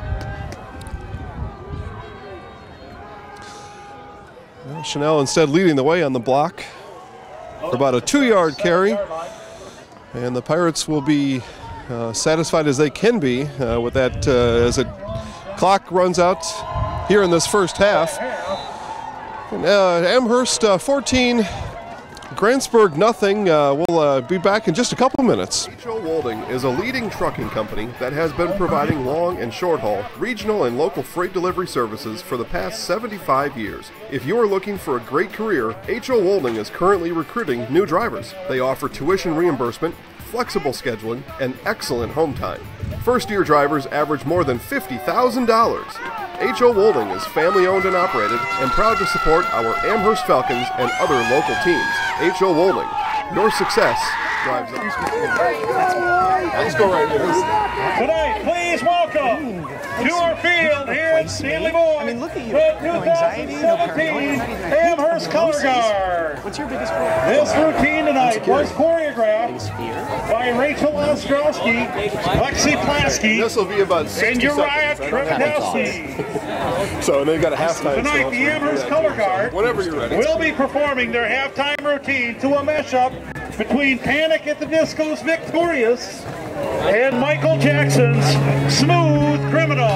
Well, Chanel instead leading the way on the block for about a 2-yard carry. And the Pirates will be satisfied as they can be with that as the clock runs out here in this first half. And, Amherst 14, Grantsburg nothing. We'll be back in just a couple minutes. H.O. Wolding is a leading trucking company that has been providing long and short haul, regional and local freight delivery services for the past 75 years. If you are looking for a great career, H.O. Wolding is currently recruiting new drivers. They offer tuition reimbursement, flexible scheduling, and excellent home time. First-year drivers average more than $50,000. H.O. Wolding is family-owned and operated and proud to support our Amherst Falcons and other local teams. H.O. Wolding, your success drives us. Let's go right here. Tonight, please welcome to our field here at Stanley Boyd, I mean, look at you. the No anxiety, no 2017 paranoia. Amherst Color Guard. What's your biggest problem? This routine tonight was choreographed by Rachel Ostrowski, Lexi Plasky, This will be about 60 and Uriah seconds. Trepidowski. So they've got a halftime. Tonight, the Amherst Color Guard Whenever you're ready. will be performing their halftime routine to a mashup between Panic at the Disco's Victorious and Michael Jackson's Smooth Criminal.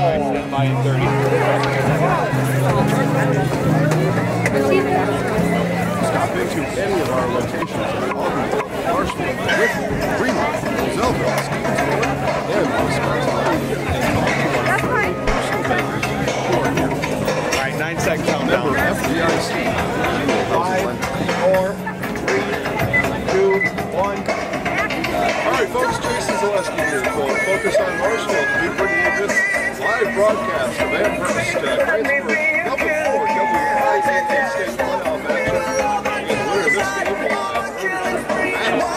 Stop into any of our locations in Albany, Marshfield, Whitfield, Greenwood, Zelda, All right, 9 second countdown. Member FDIC. 5, 4, 3, 2, 1. All right, folks, Jason Zaleski here for Focus on Marshfield. We bring you this live broadcast of Amherst Grantsburg Level 4 WIAA State Playoff action. And the winner of this game will have ownership of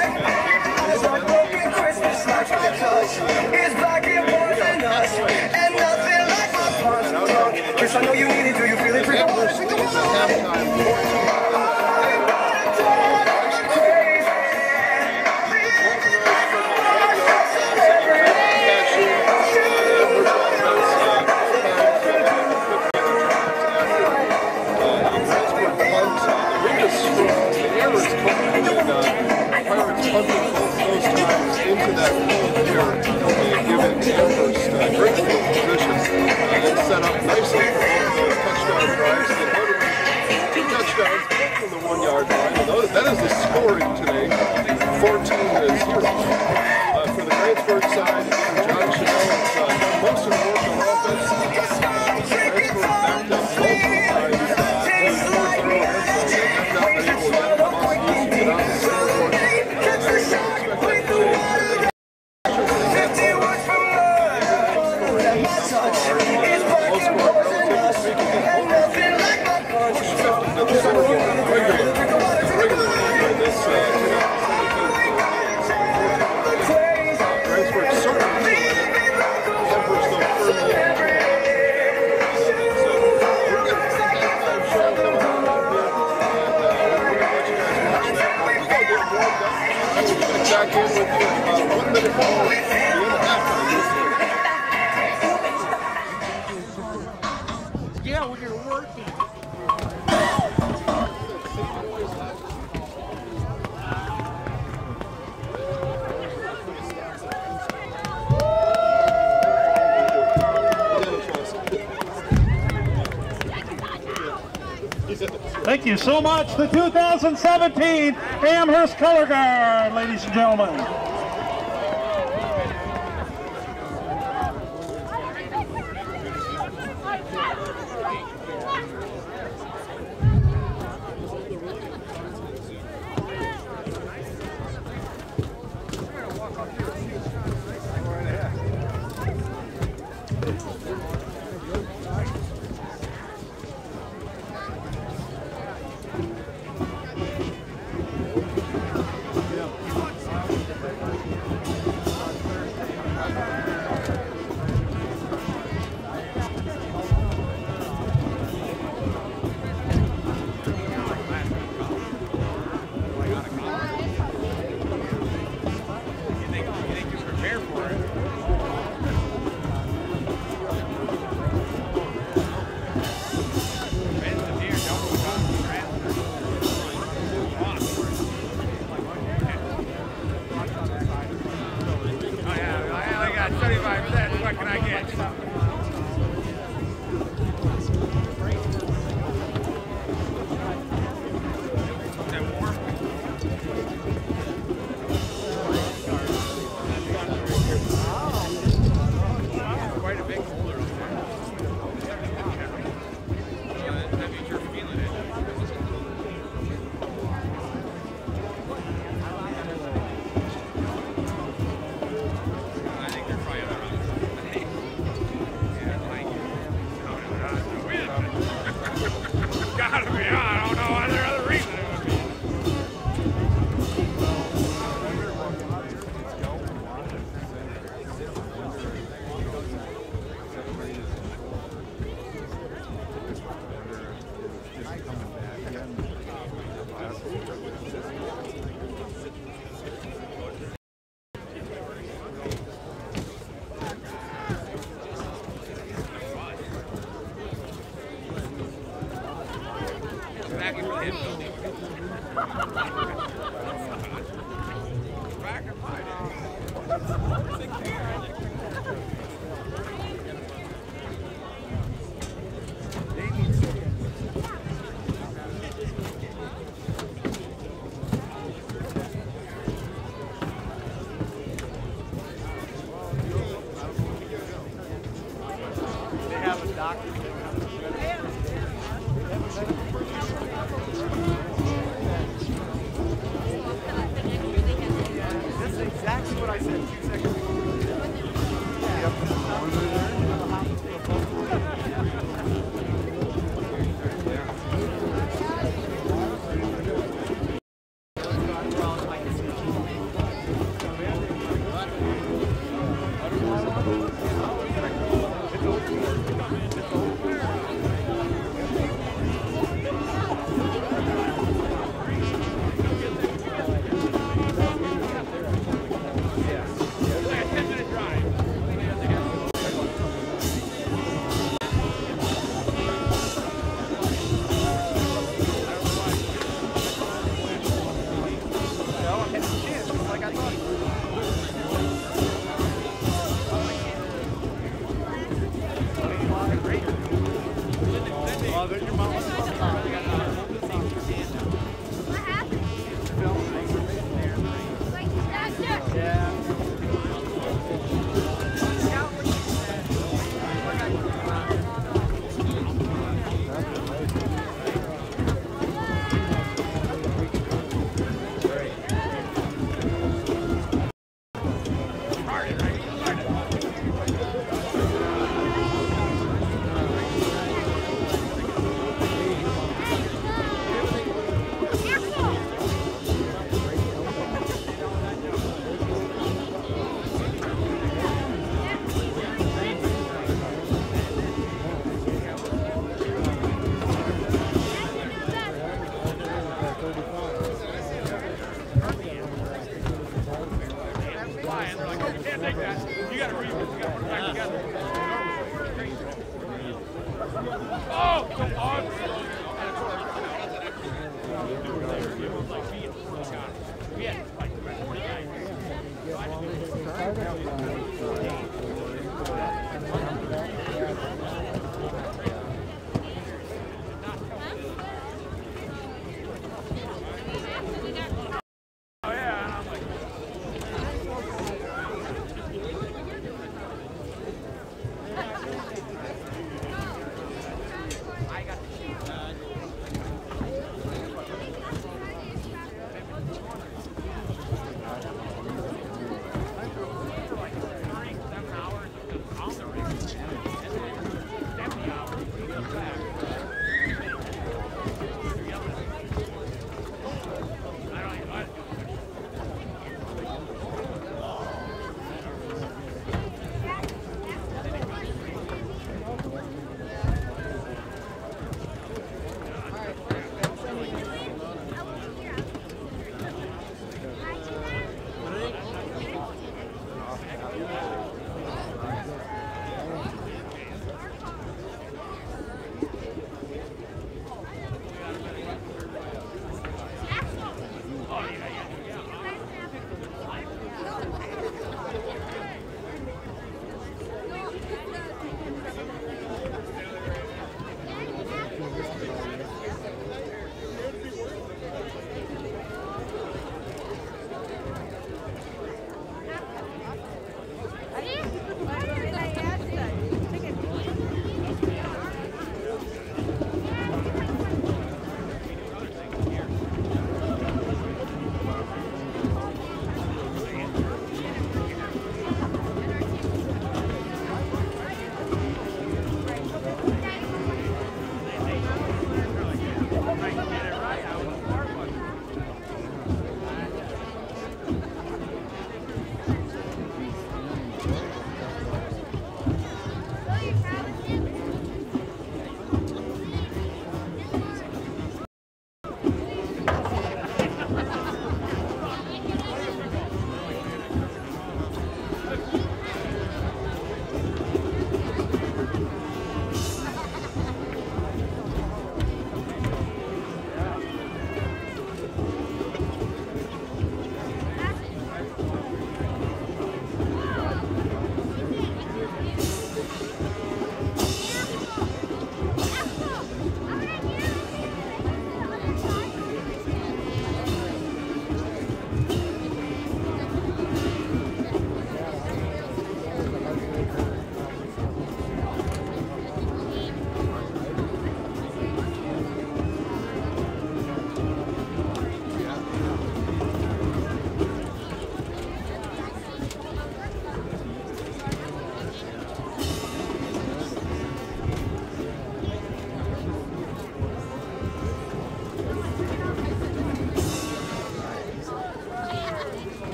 I know you need it. Do you feel it? Amherst leads at halftime 14. Pirates punted both those times into that field here and given Amherst great field position and set up nicely for both those touchdown drives. They loaded 2 touchdowns from the 1-yard line. And that is the scoring today, 14-0. For the Grantsburg side, John Chanel has done most of the work on offense. Grantsburg backed up multiple times towards their own end zone. They have not been able to get them off to get out the scoreboard. Back in with you about 1 minute ball in the halftime. Yeah, we're working. Thank you so much. The 2017 Amherst Color Guard, ladies and gentlemen.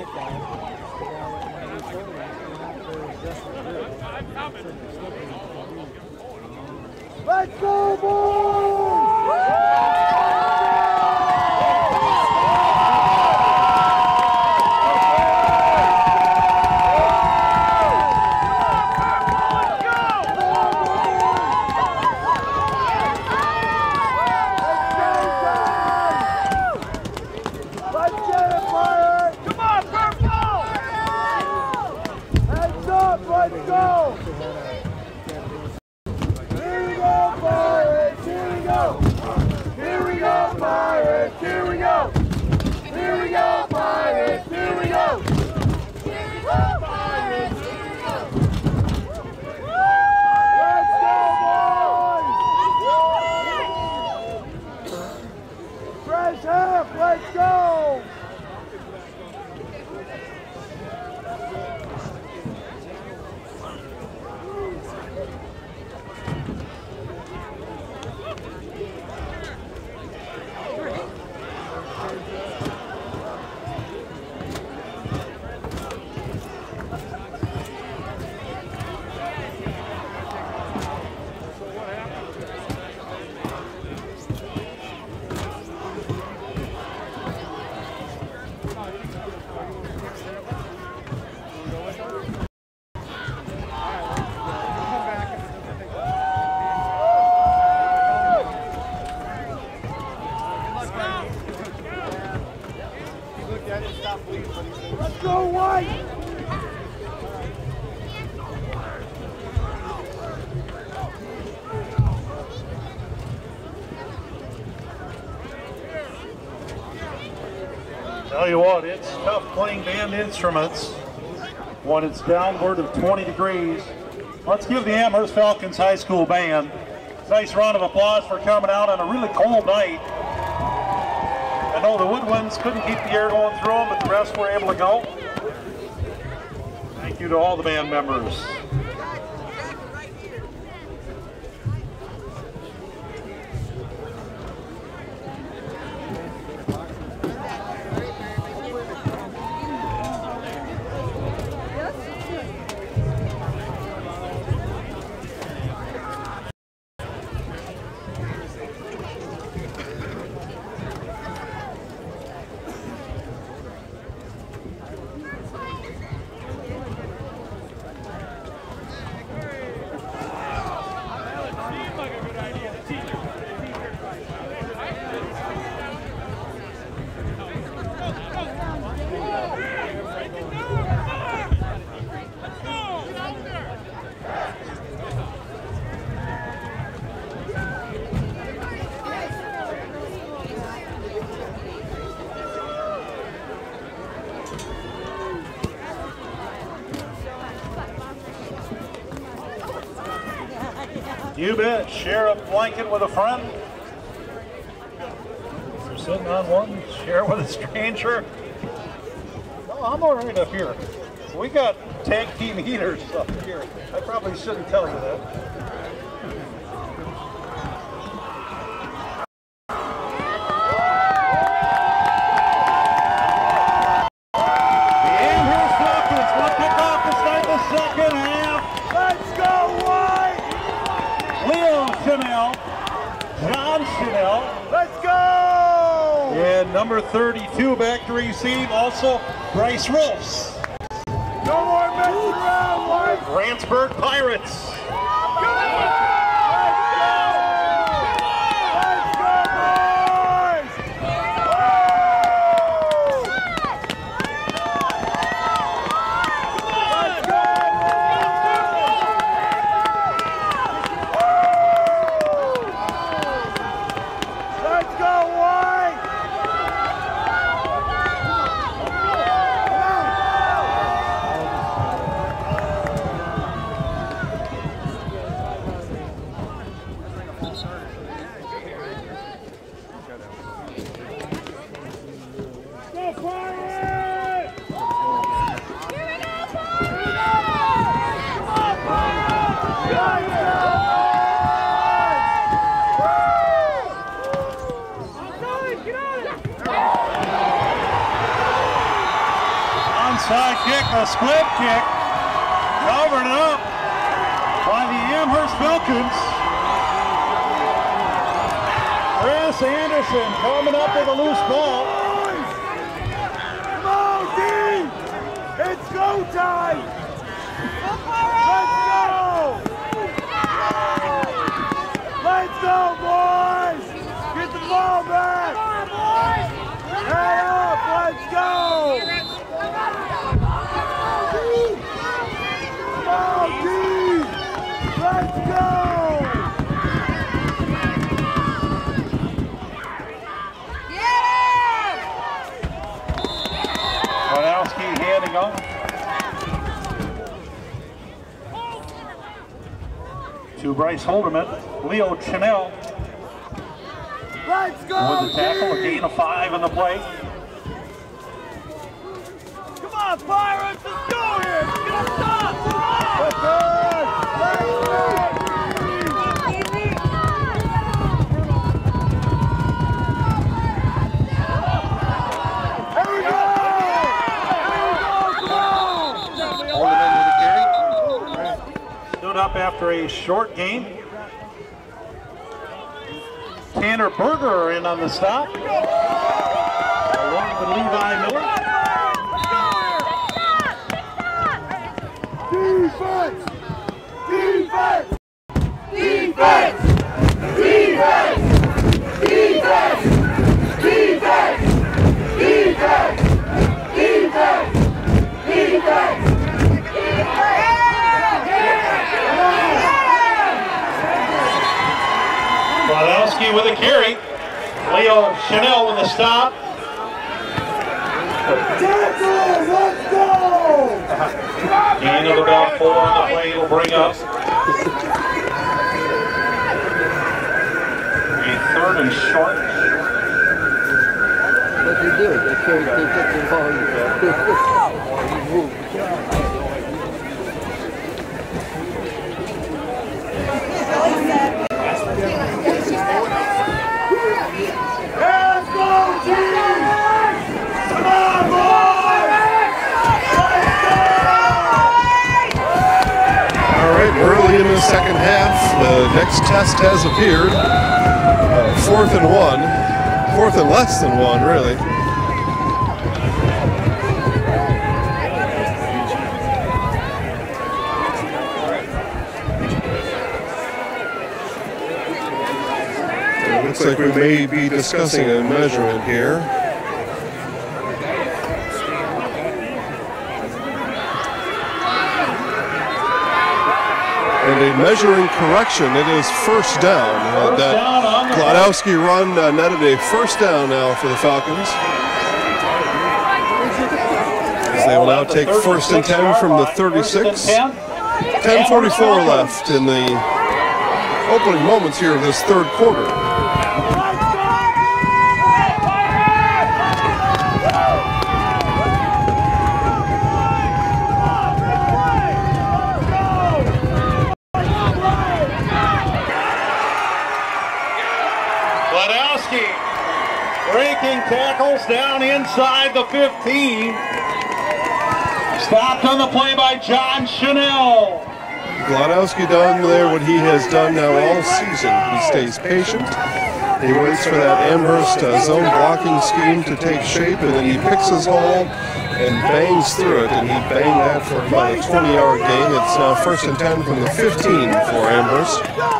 Let's go, boys! Let's go! Let's go, White! Tell you what, it's tough playing band instruments when it's downward of 20 degrees. Let's give the Amherst Falcons High School Band a nice round of applause for coming out on a really cold night. I know the woodwinds couldn't keep the air going through them, but the rest were able to go. Thank you to all the band members. You bet. Share a blanket with a friend. If you're sitting on one, share with a stranger. Oh, I'm all right up here. We got tank team heaters up here. I probably shouldn't tell you that. Number 32 back to receive, also Bryce Rolfs. No more messing around, Mike. Grantsburg Pirates. onside kick, a split kick, covered up by the Amherst Falcons. Chris Anderson coming up with a loose ball. Come on, team! It's go time! Let's go! Let's go, boys! Get the ball back! Come on, boys! Head up! Let's go! Come on, team! Let's go! Kwiatkowski handing off. To Bryce Holderman, Leo Chanel Let's go! with the tackle, a gain of 5 in the play. Come on, Pirates! Let's go here! Let's get a stop! Come on! Let's go! Let's go! Here we go! Stood up after a short game. Tanner Berger in on the stop, along with Levi Miller. Defense! Defense! Defense! Defense! Defense! Defense! Defense! Defense! Defense! Kwiatkowski with a carry. Leo Chanel with the stop. Let's go! Gain of about 4 on the play will bring up a 3rd and short. What they do? They took the ball. He moved. Let's go, team! Come on, boys! All right, early in the second half, the next test has appeared. 4th and 1. 4th and less than 1, really. It looks like we may be discussing a measurement here. And a measuring correction, it is first down. That Kwiatkowski run netted a first down now for the Falcons. As they will now take 1st and 10 from the 36. 10:44 left in the opening moments here of this third quarter. Kwiatkowski breaking tackles down inside the 15. Stopped on the play by John Chanel. Kwiatkowski done there what he has done now all season. He stays patient. He waits for that Amherst zone blocking scheme to take shape, and then he picks his hole and bangs through it, and he banged that for about a 20-yard gain. It's now 1st and 10 from the 15 for Amherst.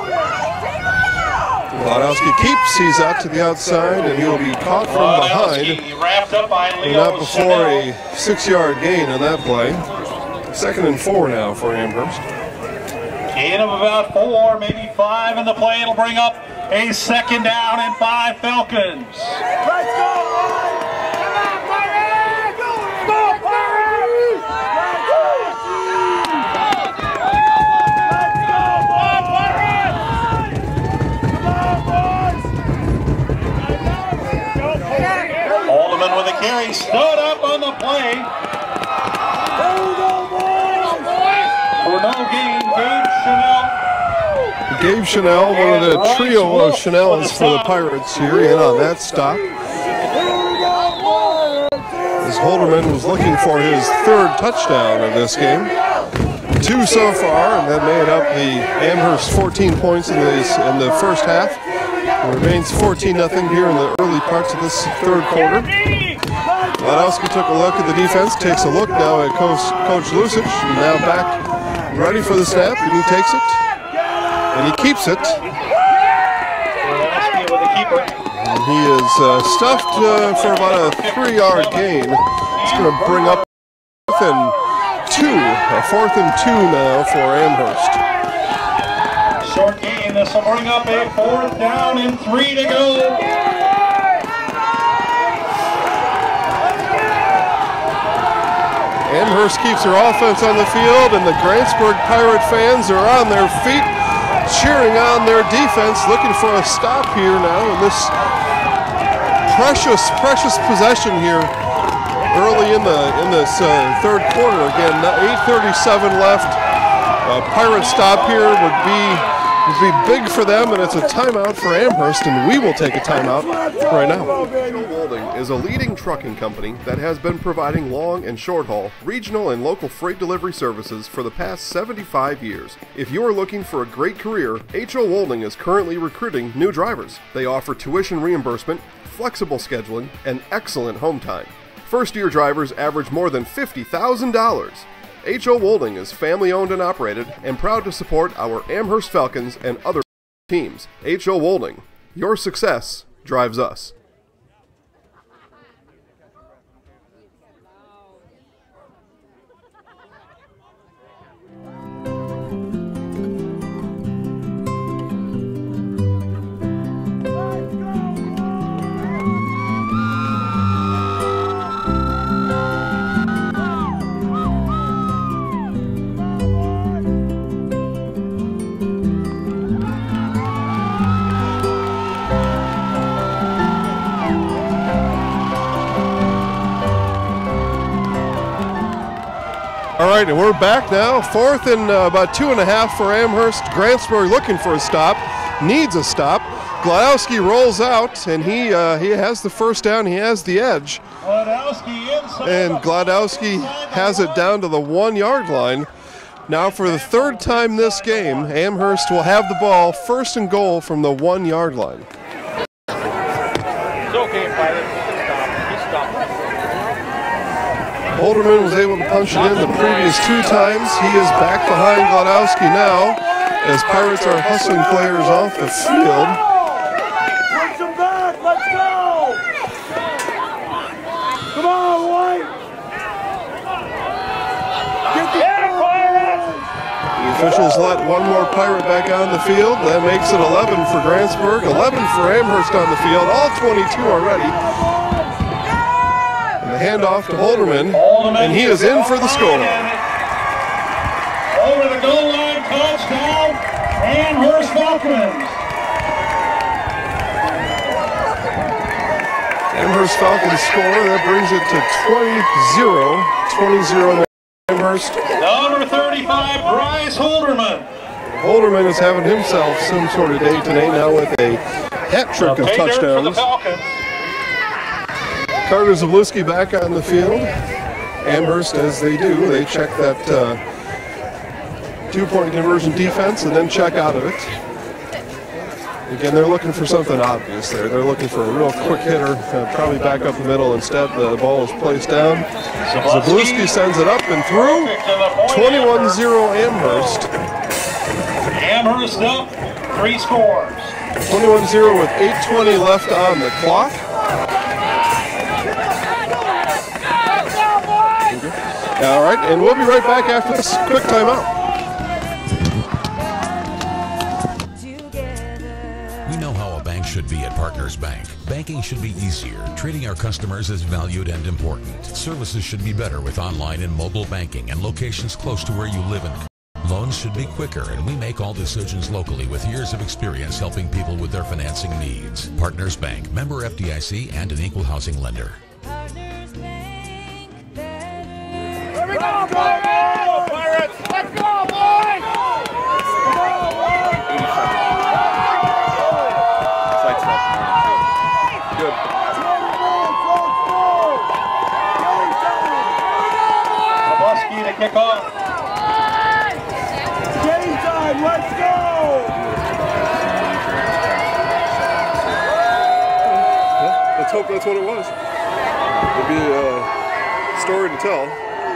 Kwiatkowski keeps, he's out to the outside, and he'll be caught from behind. Wrapped up by And Leo not before a 6-yard gain on that play. 2nd and 4 now for Amherst. Gain of about 4, maybe 5 in the play. It'll bring up a 2nd down and 5 Falcons. Let's go, boys! Come on, Pirates! Go, Pirates! Let's go, team! Let's go, Pirates! Come on, boys! Alderman with a carry, stood up on the play. There we go, boys! For no gain, Gabe Chanel. Gabe Chanel, one of the trio of Chanels for the Pirates here, in on that stop. Here we go, boys! As Holderman was looking for his third touchdown of this game. 2 so far, and that made up the Amherst 14 points in the first half. It remains 14-0 here in the early parts of this third quarter. Gladowski took a look at the defense, takes a look now at Coach Lusich, now back ready for the snap, and he takes it, and he keeps it. And he is stuffed for about a 3-yard gain. It's going to bring up 4th and 2 now for Amherst. Short gain. This will bring up a 4th down and 3 to go. Amherst keeps their offense on the field, and the Grantsburg Pirate fans are on their feet, cheering on their defense, looking for a stop here now in this precious possession here early in this third quarter. Again, 8:37 left. A Pirate stop here would be big for them, and it's a timeout for Amherst, and we will take a timeout right now. Holding is a leading trucking company that has been providing long and short haul, regional and local freight delivery services for the past 75 years. If you are looking for a great career, H.O. Holding is currently recruiting new drivers. They offer tuition reimbursement, flexible scheduling, and excellent home time. First-year drivers average more than $50,000. H.O. Holding is family-owned and operated and proud to support our Amherst Falcons and other teams. H.O. Holding, your success drives us. All right, and we're back now. 4th and about 2.5 for Amherst. Grantsburg looking for a stop, needs a stop. Gladowski rolls out, and he has the first down. He has the edge. And Gladowski has it down to the 1-yard line. Now for the third time this game, Amherst will have the ball 1st and goal from the 1-yard line. It's okay, Pilot. He stopped. Holderman was able to punch it in the previous 2 times. He is back behind Gladowski now as Pirates are hustling players off the field. Push them back, let's go! Come on, White! Get the Pirates! The officials let one more Pirate back on the field. That makes it 11 for Grantsburg, 11 for Amherst on the field, all 22 already. The handoff to Holderman, and he is in for the score. Over the goal line, touchdown, Amherst Falcons. Amherst Falcons score, that brings it to 20-0 Amherst. Number 35, Bryce Holderman. Holderman is having himself some sort of day today now with a hat trick of touchdowns. Carter Zabluski back on the field. Amherst, as they do, they check that 2-point conversion defense and then check out of it. Again, they're looking for something obvious there. They're looking for a real quick hitter, probably back up the middle. Instead, the ball is placed down. Zabluski sends it up and through. 21-0 Amherst. Amherst up, 3 scores. 21-0 with 8:20 left on the clock. All right, and we'll be right back after this quick timeout. We know how a bank should be at Partners Bank. Banking should be easier. Treating our customers as valued and important. Services should be better with online and mobile banking and locations close to where you live and loans should be quicker, and we make all decisions locally with years of experience helping people with their financing needs. Partners Bank, member FDIC, and an equal housing lender. Here we go, Pirates! Let's go, boys! Good. to kick off. Game time, let's go! Let's hope that's what it was. It'll be a story to tell.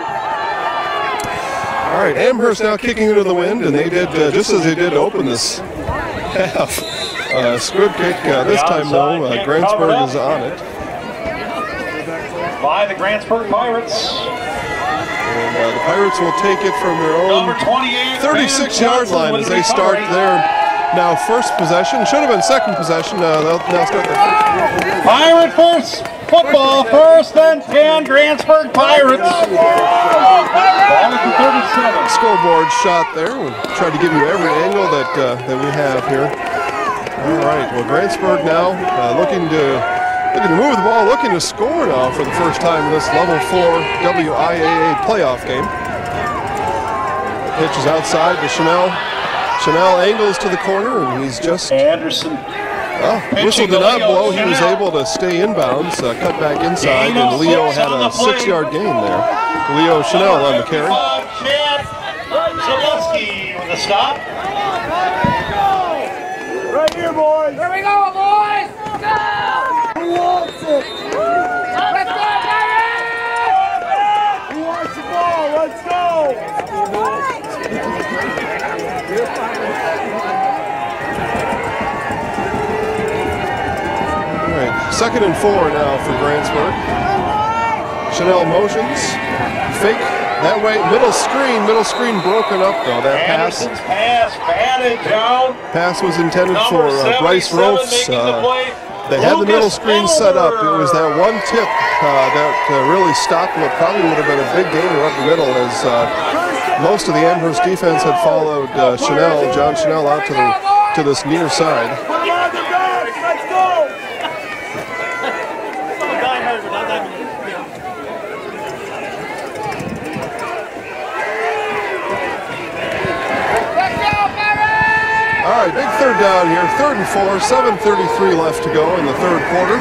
All right, Amherst now kicking into the wind, and they did just as they did to open this half. Squib kick. This time, though, Grantsburg is on it. By the Grantsburg Pirates. And the Pirates will take it from their own 36-yard line as they start their now first possession. Should have been second possession. They'll now start their first. Pirate first. Football first and 10. Grantsburg Pirates. Ball at the 37. Scoreboard shot there. We'll try to give you every angle that we have here. All right. Well, Grantsburg now looking to move the ball, looking to score now for the first time in this Level 4 WIAA playoff game. Pitch is outside to Chanel. Chanel angles to the corner, and he's just... Anderson. Well, whistle did not blow. He was able to stay inbounds, cut back inside, and Leo had a 6-yard gain there. Leo Chanel on the carry. Chad Zaleski with a stop. Right here, boys! Here we go, boys! Go! Who wants it? Let's go, Pirates! Who wants the ball? Let's go! All right, 2nd and 4 now for Grantsburg. Chanel motions, fake that way, middle screen broken up though. That pass. Anderson's pass batted down. Pass was intended Number for Bryce 77 Ropes. making the play. They had the middle Lucas screen set up. It was that Elder. one tip that really stopped what probably would have been a big gainer up the middle as most of the Amherst defense had followed John Chanel out to this near side. Come on, the guys! Let's go! All right, big third down here. 3rd and 4, 7:33 left to go in the third quarter.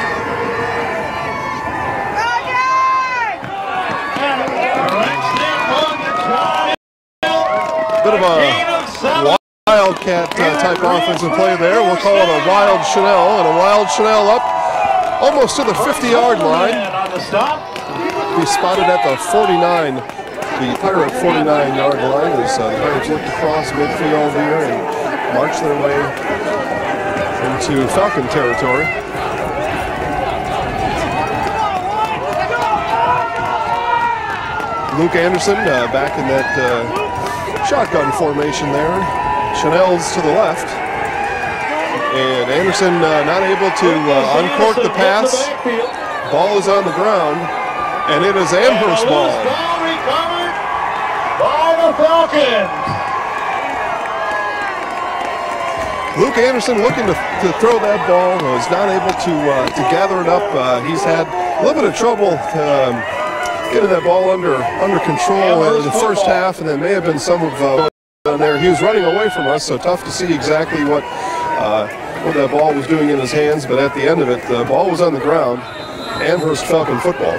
Bit of a wildcat type offensive play there. We'll call it a wild Chanel, and a wild Chanel up almost to the 50-yard line. On the stop. He spotted at the 49, the Pirate 49-yard line as the Pirates looked across midfield here and march their way into Falcon territory. Luke Anderson back in that shotgun formation there. Chanel's to the left. And Anderson not able to uncork the pass. Ball is on the ground. And it is Amherst ball. Recovered by the Falcons. Luke Anderson looking to throw that ball, was not able to gather it up. He's had a little bit of trouble getting that ball under control in the first half, and there may have been some of there. He was running away from us, so tough to see exactly what that ball was doing in his hands. But at the end of it, the ball was on the ground. Amherst Falcon football.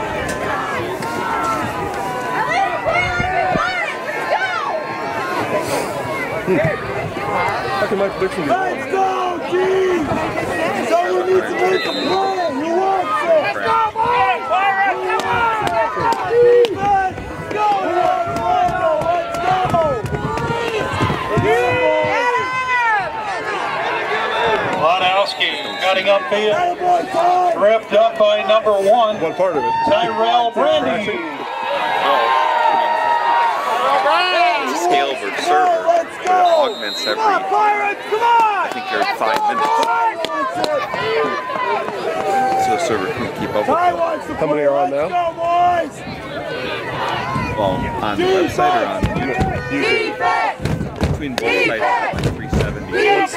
My prediction. Let's go, team! Someone needs to make a play! Who wants it? Let's go, boys! Pirates, come on! Let's go! Let's go! Wadowski cutting upfield. Attaboy, Ty! Tripped up by number 1, One part of it. Tyrell Brandy. Scalebird server Let's go! augments Come on, every, Pirates, come on! I think every 5 minutes, so the server can keep up with Ty it. wants to How many play. are on Let's now? go, boys! Well, on the website or on Defense! between both sites, like 370. Defense!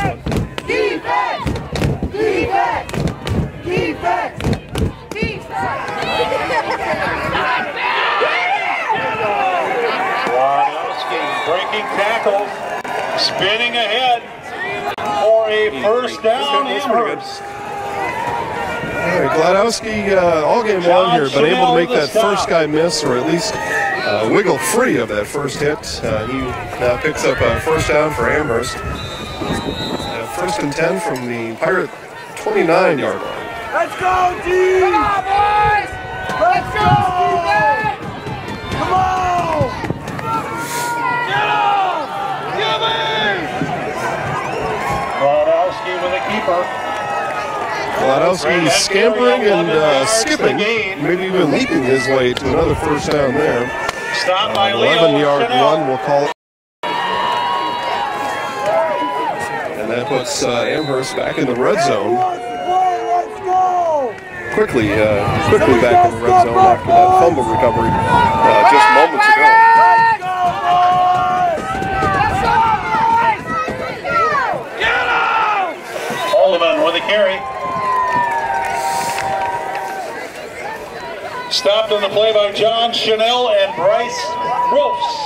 Wadowski breaking tackles, spinning ahead for a first down. Amherst. All right, Gladowski all game long here, been able to make that first guy miss, or at least wiggle free of that first hit. He now picks up a first down for Amherst. First and 10 from the Pirate 29-yard line. Let's go, D! Come on, boys! Let's go! Come on! Get off! Give me! Wladowski with a keeper. Wladowski scampering and skipping, maybe even leaping his way to another first down there. Stop by 11-yard run, we'll call it. And that puts Amherst back in the red zone. Let's go! Quickly back in the red zone after that fumble recovery just moments ago. Haldeman with a carry. Stopped on the play by John Chanel and Bryce Rolfs.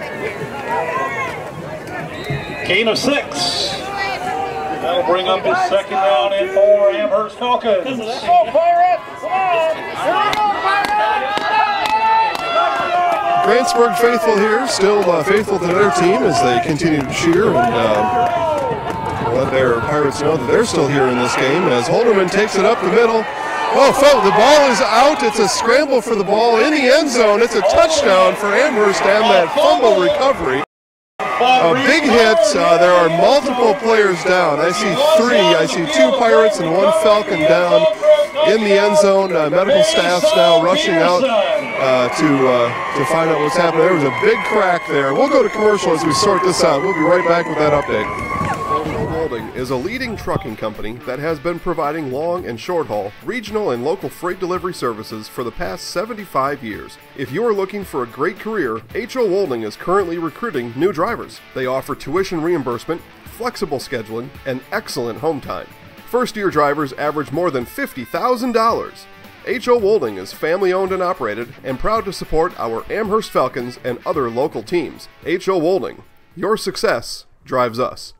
Gain of 6. That'll bring up his second down and for Amherst Falcons. Go, Pirates! Come on! Grantsburg faithful here, still faithful to their team as they continue to cheer and let their Pirates know that they're still here in this game as Holderman takes it up the middle. Oh, folks, the ball is out. It's a scramble for the ball in the end zone. It's a touchdown for Amherst and that fumble recovery. A big hit. There are multiple players down. I see 3. I see 2 Pirates and 1 Falcon down in the end zone. Medical staff's now rushing out to find out what's happening. There was a big crack there. We'll go to commercial as we sort this out. We'll be right back with that update. Holding is a leading trucking company that has been providing long and short haul, regional and local freight delivery services for the past 75 years. If you are looking for a great career, H.O. Wolding is currently recruiting new drivers. They offer tuition reimbursement, flexible scheduling, and excellent home time. First-year drivers average more than $50,000. H.O. Wolding is family-owned and operated and proud to support our Amherst Falcons and other local teams. H.O. Wolding, your success drives us.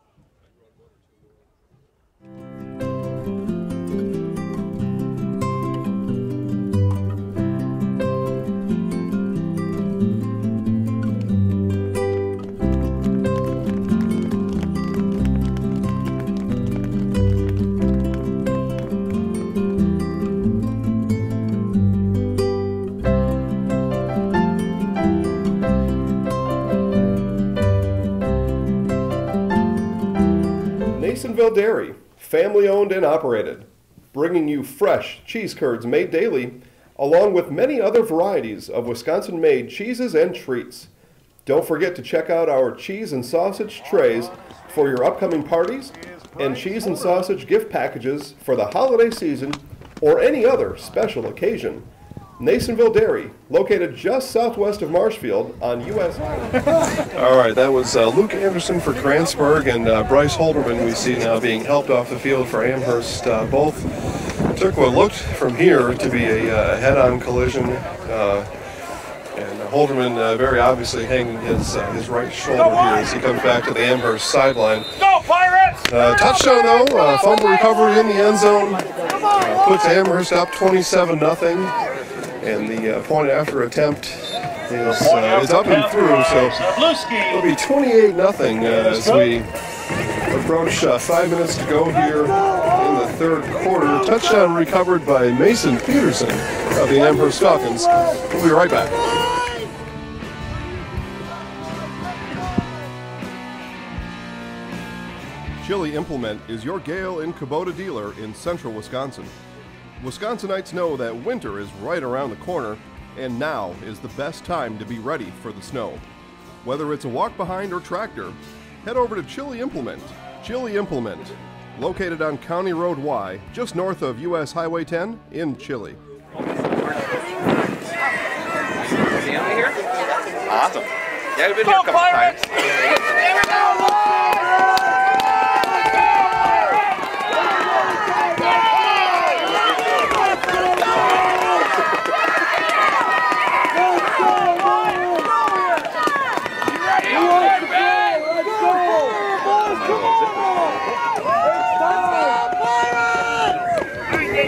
Masonville Dairy, family owned and operated, bringing you fresh cheese curds made daily, along with many other varieties of Wisconsin-made cheeses and treats. Don't forget to check out our cheese and sausage trays for your upcoming parties and cheese and sausage gift packages for the holiday season or any other special occasion. Nasonville Dairy, located just southwest of Marshfield on U.S. All right, that was Luke Anderson for Grantsburg and Bryce Holderman we see now being helped off the field for Amherst. Both took what looked from here to be a head-on collision. And Holderman very obviously hanging his right shoulder here as he comes back to the Amherst sideline. Go, Pirates! Touchdown, though. Fumble recovery in the end zone. Puts Amherst up 27-0. And the point after attempt is up and through, so it'll be 28-0 as we approach 5 minutes to go here in the third quarter. Touchdown recovered by Mason Peterson of the Amherst Falcons. We'll be right back. Chili Implement is your Gale and Kubota dealer in central Wisconsin. Wisconsinites know that winter is right around the corner, and now is the best time to be ready for the snow. Whether it's a walk-behind or tractor, head over to Chili Implement. Chili Implement, located on County Road Y, just north of US Highway 10 in Chili. Is he over here? Awesome. Yeah, we've been here a couple times.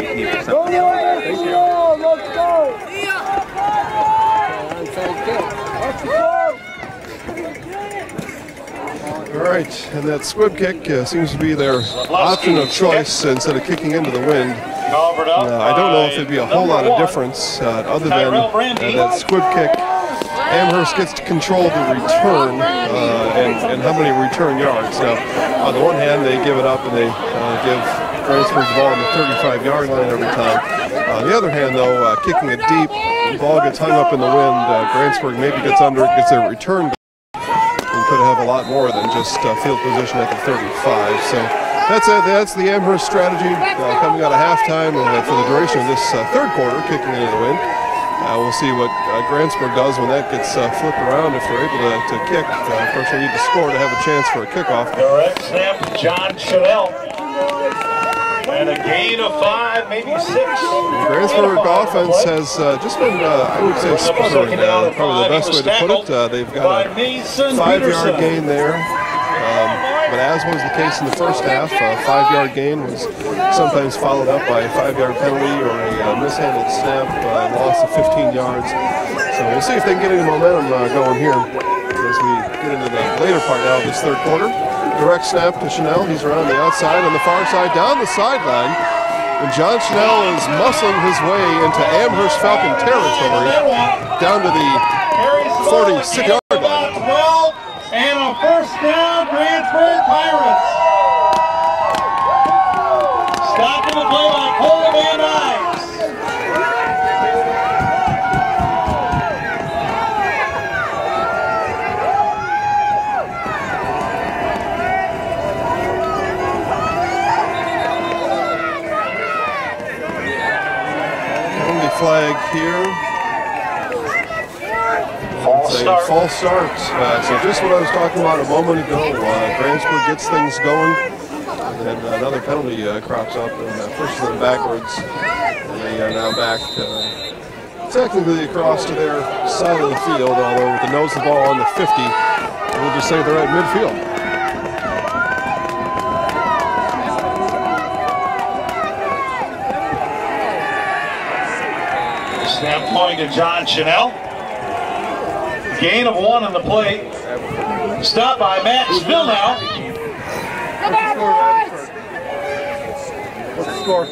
Let's go! right, and that squib kick seems to be their option of choice instead of kicking into the wind. I don't know if it'd be a whole lot of difference other than that squib kick. Amherst gets to control the return and how many return yards. Now, on the one hand, they give it up and they give Grantsburg the ball on the 35-yard line every time. On the other hand, though, kicking it deep, the ball gets hung up in the wind. Grantsburg maybe gets under it, gets their return. And could have a lot more than just field position at the 35. So that's the Amherst strategy coming out of halftime and for the duration of this third quarter, kicking into the wind. We'll see what Grantsburg does when that gets flipped around if they're able to kick. Of course, they need to score to have a chance for a kickoff. Direct snap, John Chanel. And a gain of 5, maybe 6. Grantsburg offense has just been, I would say, sputtering. Probably the best way to put it. They've got a 5-yard gain there. But as was the case in the first half, a 5-yard gain was sometimes followed up by a 5-yard penalty or a mishandled snap, loss of 15 yards. So we'll see if they can get any momentum going here as we get into the later part now of this third quarter. Direct snap to Chanel. He's around the outside on the far side, down the sideline. And John Chanel is muscling his way into Amherst Falcon territory, down to the 46-yard line. And a first down, Grantsburg Pirates. Stopping the play by Cole Van Ives. Penalty flag here. False start. So just what I was talking about a moment ago, Grantsburg gets things going, and then another penalty crops up and pushes them backwards. And they are now back technically across to their side of the field, although with the nose of the ball on the 50, we'll just say they're at midfield. Snap point to John Chanel. Gain of 1 on the play. Stop by Matt Spill now. What's the score?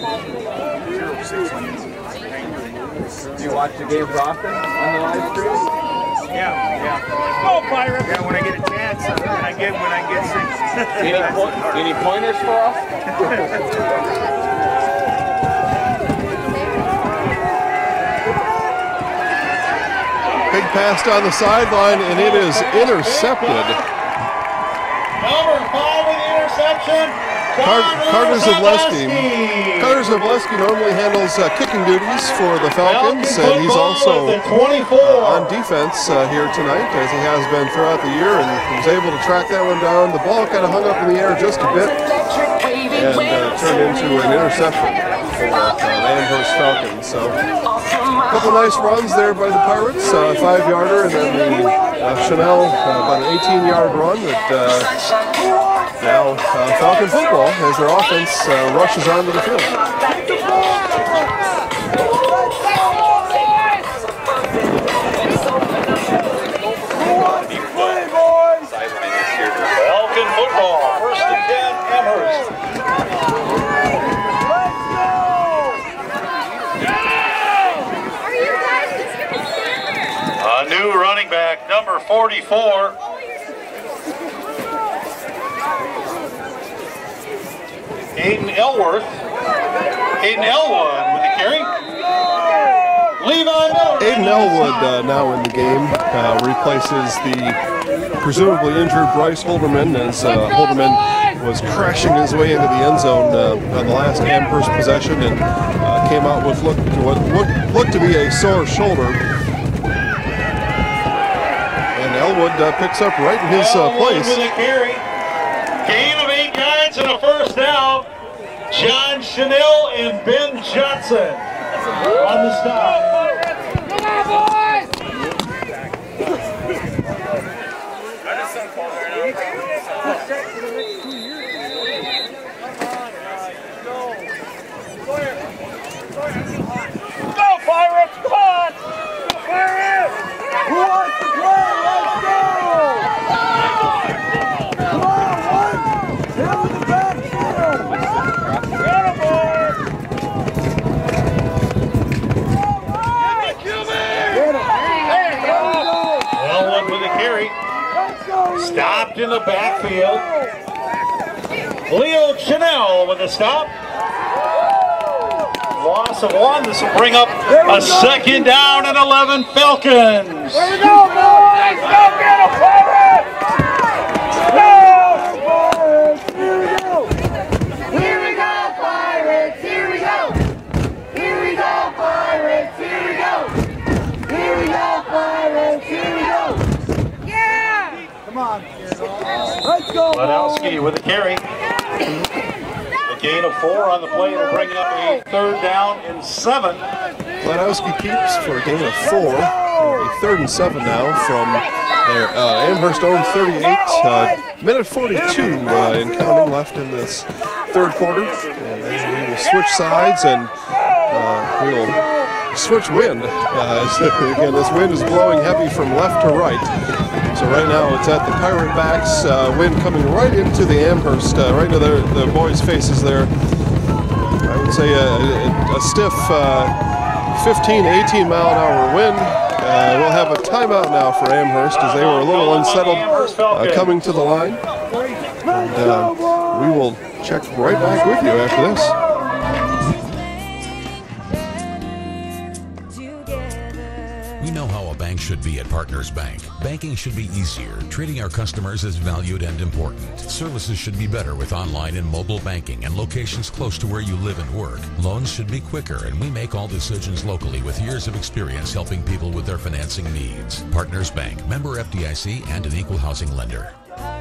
Do you watch the games often on the live stream? Yeah. Go Pirates! Yeah, when I get a chance, when I get 6. Any pointers for us? Big pass down the sideline, and it is intercepted. Number 5 with the interception. Carter Zavleski normally handles kicking duties for the Falcons, and he's also on defense here tonight, as he has been throughout the year, and was able to track that one down. The ball kind of hung up in the air just a bit, and turned into an interception for the Amherst Falcons. So, a couple nice runs there by the Pirates, 5-yarder, and then the Chanel, about an 18-yard run that now Falcon football as their offense rushes onto the field. Falcon football, 1st and 10, Amherst. A new running back, number 44. Aiden Elwood with the carry. Levi Miller. Aiden Elwood now in the game replaces the presumably injured Bryce Holderman, as Holderman was crashing his way into the end zone on the last Amherst possession and came out with what looked to be a sore shoulder. And Elwood picks up right in his place. With a carry. Gain of 8 yards and a first down. John Chanel and Ben Johnson on the stop. Come on, boys! Go Pirates! Come on! Pirates! Who wants to play? Let's go! Come on! carry. Stopped in the backfield. Leo Chanel with a stop. Loss of 1. This will bring up a second down and 11 Falcons. Here we go, boys! Go get him, Pirates! Go! Here we go! Here we go, Pirates! Here we go! Here we go, Pirates! Here we go! Here we go, Pirates! Here we go! Yeah! Come on. Let's go, Ladowski with a carry. A gain of 4 on the play will bring up a third down and 7. Ladowski keeps for a gain of 4. A 3rd and 7 now from their Amherst own 38. Minute 42 and counting left in this third quarter. And then we will switch sides and we will switch wind. Again, this wind is blowing heavy from left to right. So right now it's at the Pirate backs, wind coming right into the Amherst, right into the boys' faces there. I would say a stiff 15, 18 mile an hour wind. We'll have a timeout now for Amherst as they were a little unsettled coming to the line. And we will check right back with you after this. We know how a bank should be at Partners Bank. Banking should be easier, treating our customers as valued and important. Services should be better with online and mobile banking and locations close to where you live and work. Loans should be quicker, and we make all decisions locally with years of experience helping people with their financing needs. Partners Bank, member FDIC, and an equal housing lender.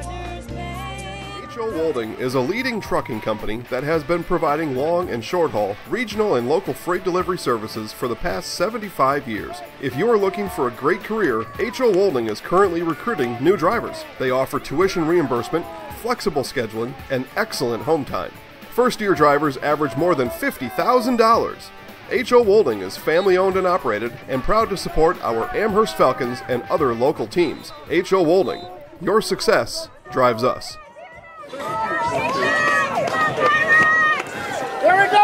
H.O. Wolding is a leading trucking company that has been providing long and short haul, regional and local freight delivery services for the past 75 years. If you are looking for a great career, H.O. Wolding is currently recruiting new drivers. They offer tuition reimbursement, flexible scheduling, and excellent home time. First-year drivers average more than $50,000. H.O. Wolding is family-owned and operated and proud to support our Amherst Falcons and other local teams. H.O. Wolding, your success drives us. Here we go!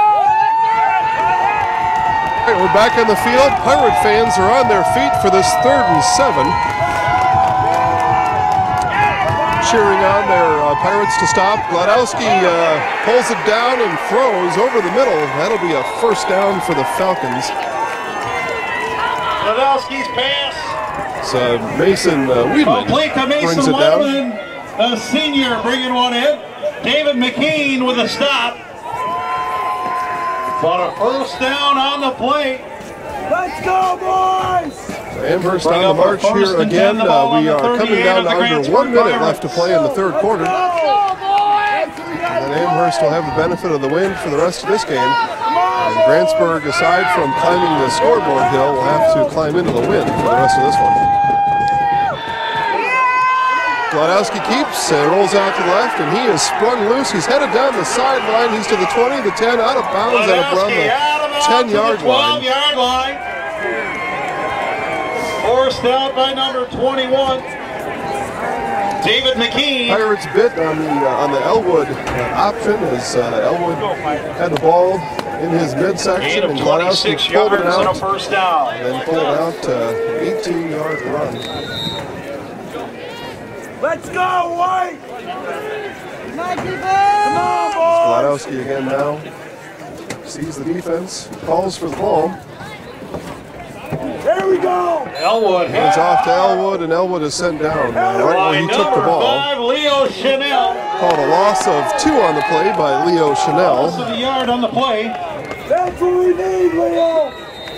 All right, we're back on the field. Pirate fans are on their feet for this 3rd and 7. Cheering on their Pirates to stop. Gladowski pulls it down and throws over the middle. That'll be a first down for the Falcons. Gladowski's pass. So Mason Wiedemann Complete to Mason brings it down. Wiedemann, a senior, bringing one in. David McKean with a stop. But a first down on the play. Let's go, boys! Amherst on the march here again. We are coming down to under 1 minute left to play in the third quarter. And Amherst will have the benefit of the wind for the rest of this game. And Grantsburg, aside from climbing the scoreboard hill, will have to climb into the wind for the rest of this one. Gladowski keeps, rolls out to the left, and he is sprung loose. He's headed down the sideline. He's to the 20, the 10, out of bounds at around the 10-yard line. 12-yard line. Forced out by number 21, David McKean. Pirates bit on the Elwood option as Elwood had the ball in his midsection, and Gladowski pulled it out, and a first down. and then pulled out an 18-yard run. Let's go, White! Come on, boys! Gladowski again now sees the defense, calls for the ball. There we go! Elwood Hands off to Elwood, and Elwood is sent down right where he took the ball. 5, Leo Chanel. Called a loss of 2 on the play by Leo Chanel. Loss of a yard on the play. That's what we need, Leo!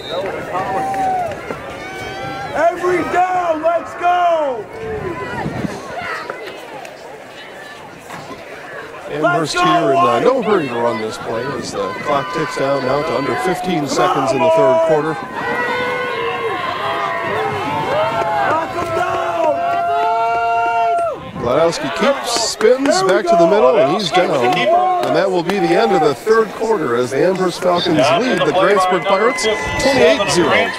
Every down, let's go! Amherst here in no hurry to run this play as the clock ticks down now to under 15 seconds in the third quarter. Knock him down! Gladowski keeps, spins back to the middle, and he's down. And that will be the end of the third quarter as the Amherst Falcons lead the Grantsburg Pirates 28-0.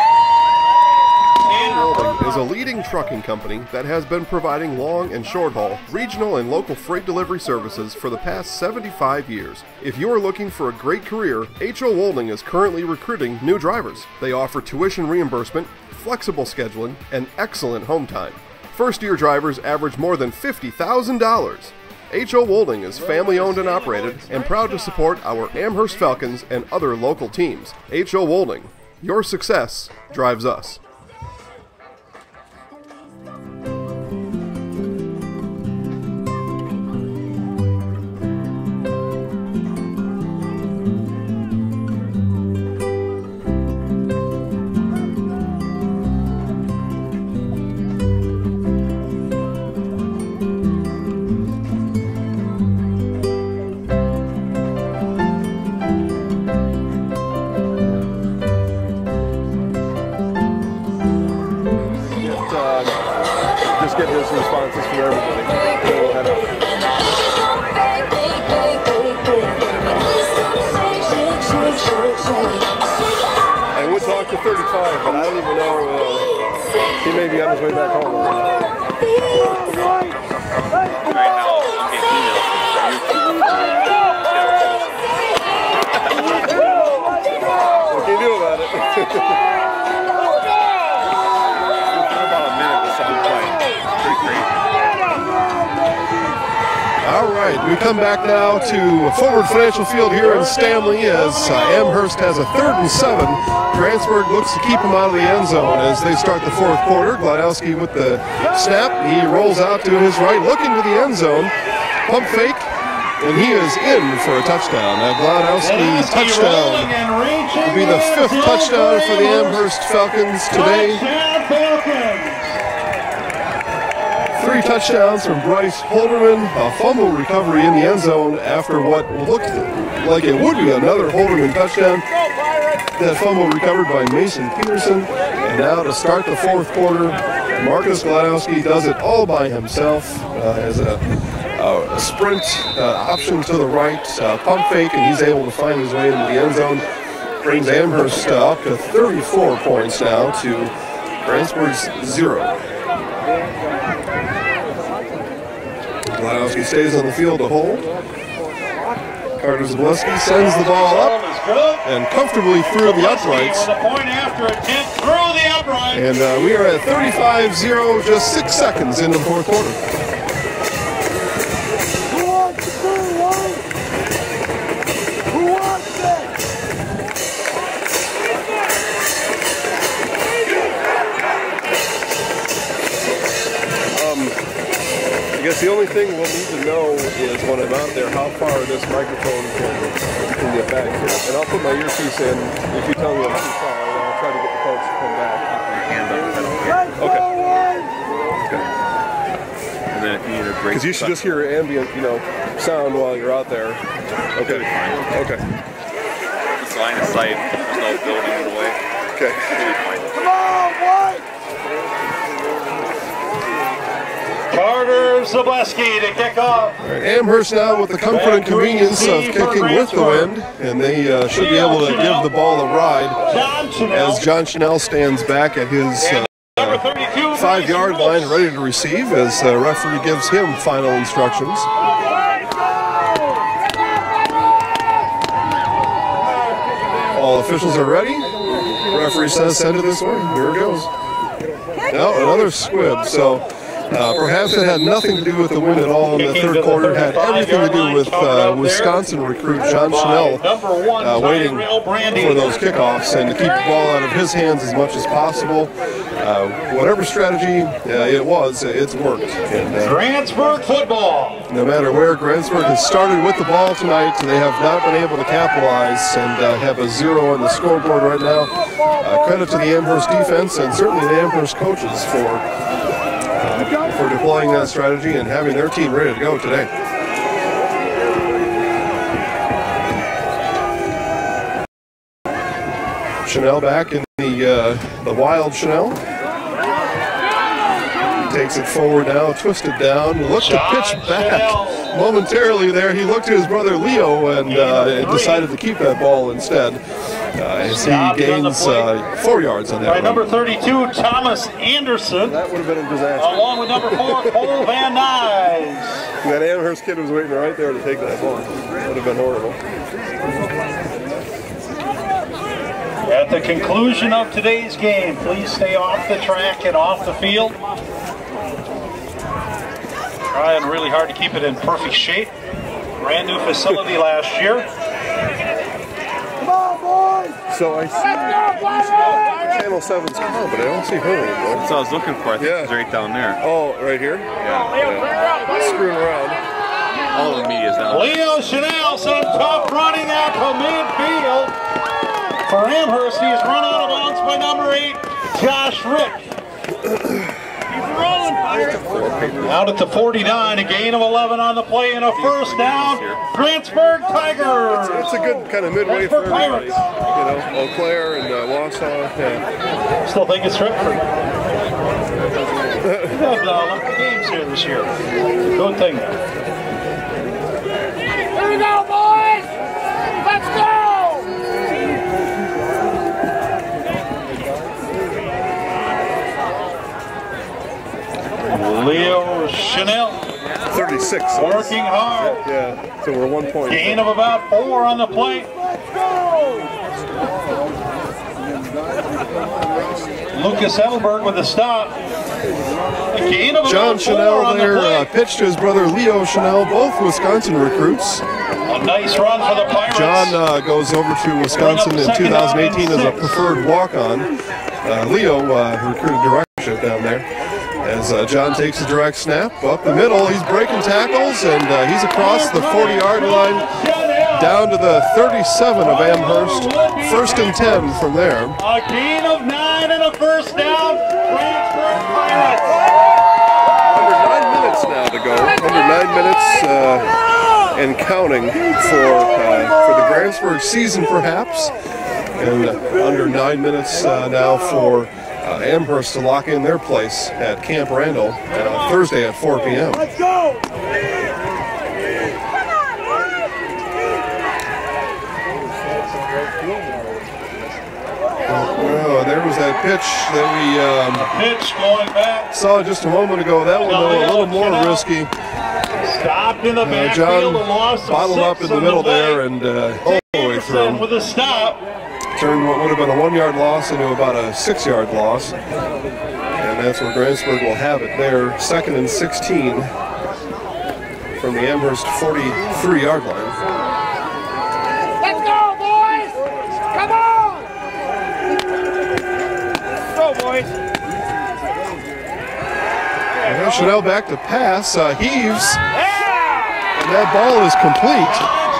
Wolding is a leading trucking company that has been providing long and short haul, regional and local freight delivery services for the past 75 years. If you are looking for a great career, H.O. Wolding is currently recruiting new drivers. They offer tuition reimbursement, flexible scheduling, and excellent home time. First-year drivers average more than $50,000. H.O. Wolding is family-owned and operated and proud to support our Amherst Falcons and other local teams. H.O. Wolding, your success drives us. Just get his responses from everybody. I would talk to 35, but I don't even know. He may be on his way back home. Right now, what can you do about it? All right, we come back now to Forward Financial Field here in Stanley as Amherst has a 3rd and 7. Grantsburg looks to keep him out of the end zone as they start the 4th quarter. Gladowski with the snap. He rolls out to his right, looking to the end zone. Pump fake, and he is in for a touchdown. Now Gladowski touchdown will be the 5th touchdown for the Amherst Falcons today. 3 touchdowns from Bryce Holderman, a fumble recovery in the end zone after what looked like it would be another Holderman touchdown. That fumble recovered by Mason Peterson. And now to start the 4th quarter, Marcus Gladowski does it all by himself as a sprint option to the right, pump fake, and he's able to find his way into the end zone. Brings Amherst up to 34 points now to Grantsburg's 0. Gladowski stays on the field to hold. Carter Zableski sends the ball up and comfortably through the uprights. And we are at 35-0, just 6 seconds into the 4th quarter. I guess the only thing we'll need to know is when I'm out there how far this microphone can get back here. And I'll put my earpiece in. If you tell me I'm too far, I'll try to get the folks to come back. Okay. And then if you need a break, because you should just hear ambient, sound while you're out there. Okay. Okay. Just line of sight. There's no building in the way. Okay. Come on, White! Carter Zableski to kick off. All right, Amherst now with the comfort and convenience of kicking with the wind, and they should be able to give the ball a ride as John Chanel stands back at his 5-yard line ready to receive as the referee gives him final instructions. All officials are ready. Referee says send it this way. Here it goes. Now another squib. So perhaps it had nothing to do with the win at all in the 3rd quarter. It had everything to do with Wisconsin recruit John Chanel waiting for those kickoffs and to keep the ball out of his hands as much as possible. Whatever strategy it was, it's worked. And, Grantsburg football. No matter where Grantsburg has started with the ball tonight, they have not been able to capitalize and have a 0 on the scoreboard right now. Credit to the Amherst defense and certainly the Amherst coaches for deploying that strategy and having their team ready to go today. Chanel back in the wild Chanel. Takes it forward now, twisted down, looked to pitch back momentarily there. He looked at his brother Leo and decided to keep that ball instead. As he gains 4 yards on that by run. number 32, Thomas Anderson. That would have been a disaster. Along with number 4, Cole Van Nuys. That Amherst kid was waiting right there to take that ball. Would have been horrible. At the conclusion of today's game, please stay off the track and off the field. Trying really hard to keep it in perfect shape. Brand new facility last year. Come on, boys! So I see Channel 7's car, but I don't see her anymore. That's what I was looking for. I think it's right down there. Oh, right here? Yeah. Screwing around. All of the media's down. Leo Chanel, some tough running out to midfield. For Amherst, he's run out of bounds by number 8, Josh Rick. He's rolling, out at the 49, a gain of 11 on the play and a first down. Grantsburg Tigers. It's a good kind of midway for everybody. You know, Eau Claire and Wausau. Yeah. Still think it's Stratford. We've had Olympic Games here this year. Good thing. Here we go, boys! Let's go! Leo Chanel 36. working hard. Yeah, so we're 1 point. Gain of about 4 on the plate. Lucas Edelberg with a stop. A gain of John about 4 Chanel on the there plate. pitched to his brother Leo Chanel, both Wisconsin recruits. A nice run for the Pirates. John goes over to Wisconsin in 2018 as a preferred walk-on. Leo recruited directorship down there. As John takes a direct snap up the middle, he's breaking tackles and he's across the 40-yard line down to the 37 of Amherst. 1st and 10 from there. A gain of 9 and a first down. Grantsburg Pirates. Under 9 minutes now to go. Under 9 minutes and counting for the Grantsburg season, perhaps. And under 9 minutes now for Amherst to lock in their place at Camp Randall Thursday at 4 p.m. Let's go! Oh, there was that pitch that Pitch going back. saw just a moment ago. That one, though, a little more risky. Stopped in the backfield. John and lost bottled up in the middle there and all the way through. With a stop. Turned what would have been a 1-yard loss into about a 6-yard loss. And that's where Grantsburg will have it there. 2nd and 16 from the Amherst 43-yard line. Let's go, boys! Come on! Go, boys! And Chanel back to pass, heaves, and that ball is complete.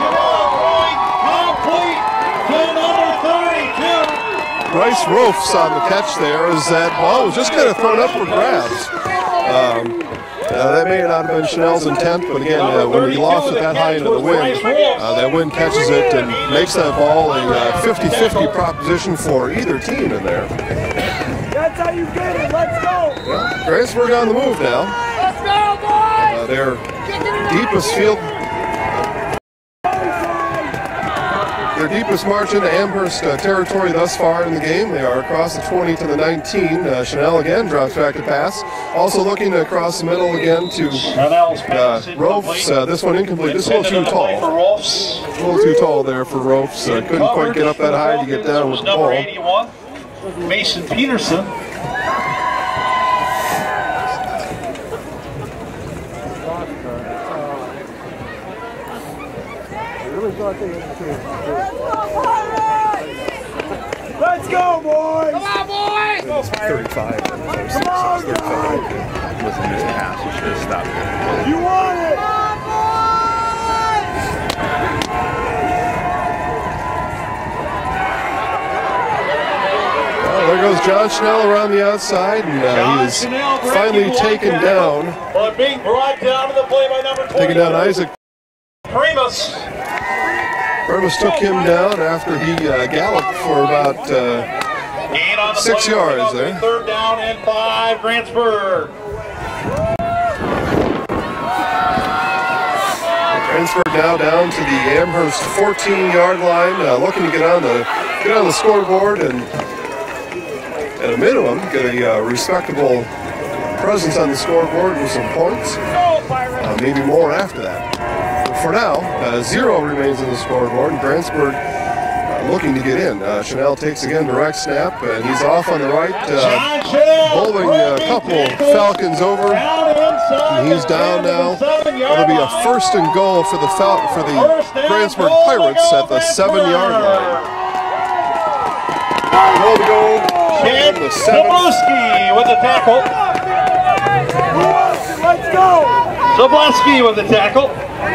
Bryce Roafs on the catch there as that ball was just kind of thrown up for grabs. That may not have been Chanel's intent, but again, when he lofts it that high into the wind, that wind catches it and makes that ball a 50-50 proposition for either team in there. That's how you get it. Let's go! Grantsburg on the move now. Let's go, boys! Their deepest field. Their deepest march into Amherst territory thus far in the game. They are across the 20 to the 19. Chanel again drops back to pass. Also looking across the middle again to Roafs. This one incomplete. This is a little too tall. A little too tall there for Roafs. Couldn't quite get up that high to get down with the ball. Number 81, Mason Peterson. Let's go, boys! Come on, boys! 35. Come on, 35. Wasn't missed pass. You should have stopped it. You want it! Well, there goes John Chanel around the outside, and he is finally taken down. But being brought down to the play by number 20. Taking down Isaac. Primus. Primus took him down after he galloped for about 6 yards there. 3rd down and 5, Grantsburg. Grantsburg now down to the Amherst 14-yard line, looking to get on the scoreboard and at a minimum get a respectable presence on the scoreboard with some points. Maybe more after that. For now, 0 remains on the scoreboard, and Grantsburg looking to get in. Chanel takes again direct snap, and he's off on the right, bowling a couple Falcons over. Down And he's down now. It'll be a first and goal for the Grantsburg Pirates at the 7-yard line. Goal to go. Chad Zableski with the tackle. Let's go! Zableski with the tackle.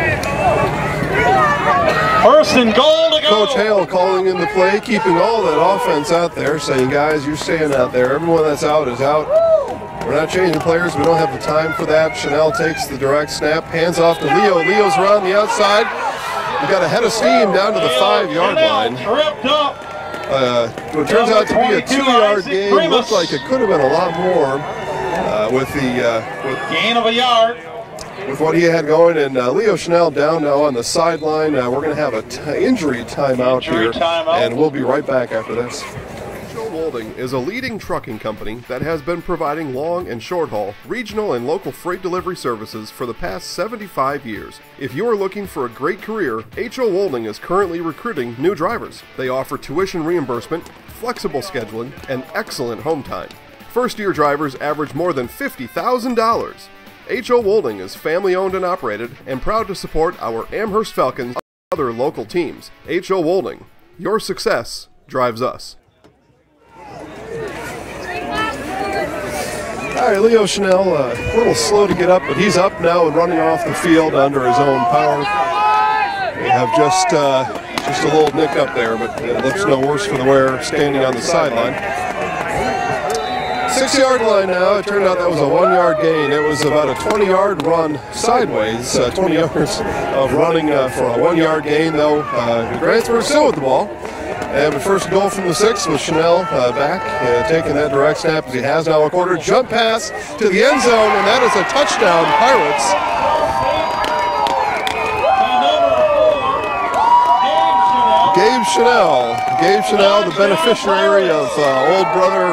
First and goal to go. Coach Hale calling in the play, keeping all that offense out there, saying, guys, you're staying out there. Everyone that's out is out. We're not changing players. We don't have the time for that. Chanel takes the direct snap, hands off to Leo. Leo's around the outside. He got a head of steam down to the 5-yard line. Tripped up. It turns out to be a 2-yard gain. Looks like it could have been a lot more with gain of a yard. With what he had going, and Leo Chanel down now on the sideline. We're going to have an injury timeout here, and we'll be right back after this. H.O. Wolding is a leading trucking company that has been providing long and short haul, regional and local freight delivery services for the past 75 years. If you are looking for a great career, H.O. Wolding is currently recruiting new drivers. They offer tuition reimbursement, flexible scheduling, and excellent home time. First-year drivers average more than $50,000. H.O. Wolding is family-owned and operated and proud to support our Amherst Falcons and other local teams. H.O. Wolding, your success drives us. All right, Leo Chanel, a little slow to get up, but he's up now and running off the field under his own power. They have just a little nick up there, but it looks no worse for the wearer standing on the sideline. 6-yard line now. It turned out that was a 1-yard gain. It was about a 20-yard run sideways, 20 yards of running for a 1-yard gain, though. Grantsburg still with the ball. And the first goal from the 6 was Chanel back, taking that direct snap as he has now a quarter. Jump pass to the end zone, and that is a touchdown, Pirates. Gabe Chanel, the beneficiary of old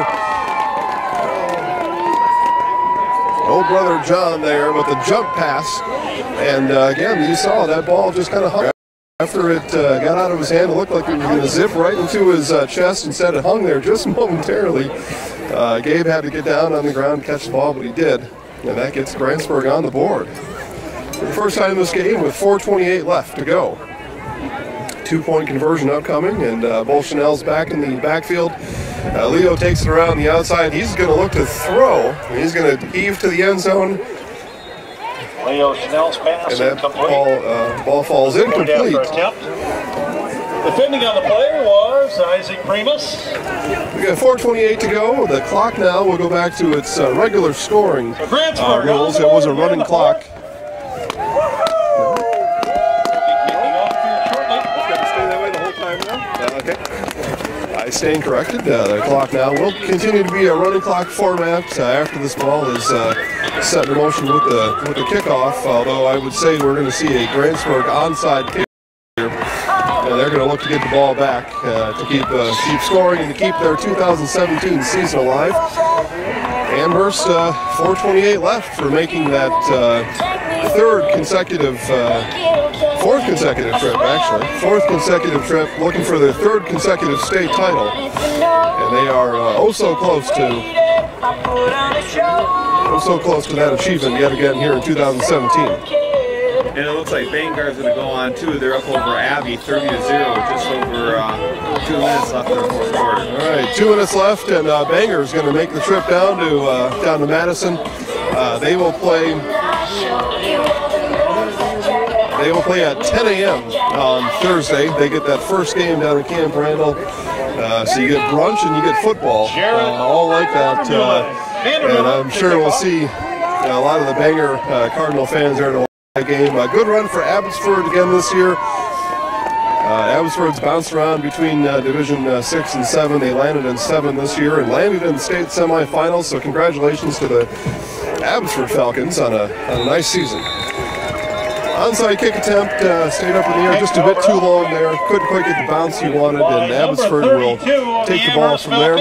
brother John there with the jump pass. And again, you saw that ball just kind of hung. After it got out of his hand, it looked like it was going to zip right into his chest. Instead, it hung there just momentarily. Gabe had to get down on the ground and catch the ball, but he did. And that gets Grantsburg on the board. For the first time in this game with 4:28 left to go. 2-point conversion upcoming, and Chanel's back in the backfield. Leo takes it around the outside. He's going to look to throw. He's going to heave to the end zone. Leo Chanel's pass and that ball falls incomplete. Defending on the play was Isaac Primus. We got 4:28 to go. The clock now will go back to its regular scoring rules. It was a running clock. I stand corrected. The clock now will continue to be a running clock format after this ball is set in motion with the kickoff. Although I would say we're going to see a Grantsburg onside kick here. They're going to look to get the ball back to keep scoring and to keep their 2017 season alive. Amherst 4:28 left for making that fourth consecutive trip, looking for their third consecutive state title, and they are so close to that achievement yet again here in 2017. And it looks like Vanguard's going to go on too. They're up over Abbey, 30-0, just over 2 minutes left in the fourth quarter. All right, 2 minutes left, and Banger's going to make the trip down to Madison. They will play at 10 a.m. on Thursday. They get that first game down at Camp Randall. So you get brunch and you get football, all like that. And I'm sure we'll see a lot of the Banger Cardinal fans there to watch that game. A good run for Abbotsford again this year. Abbotsford's bounced around between Division 6 and 7. They landed in 7 this year and landed in the state semifinals. So congratulations to the Abbotsford Falcons on a nice season. Onside kick attempt stayed up in the air just a bit too long there. Couldn't quite get the bounce he wanted, and Abbotsford will take the ball from there.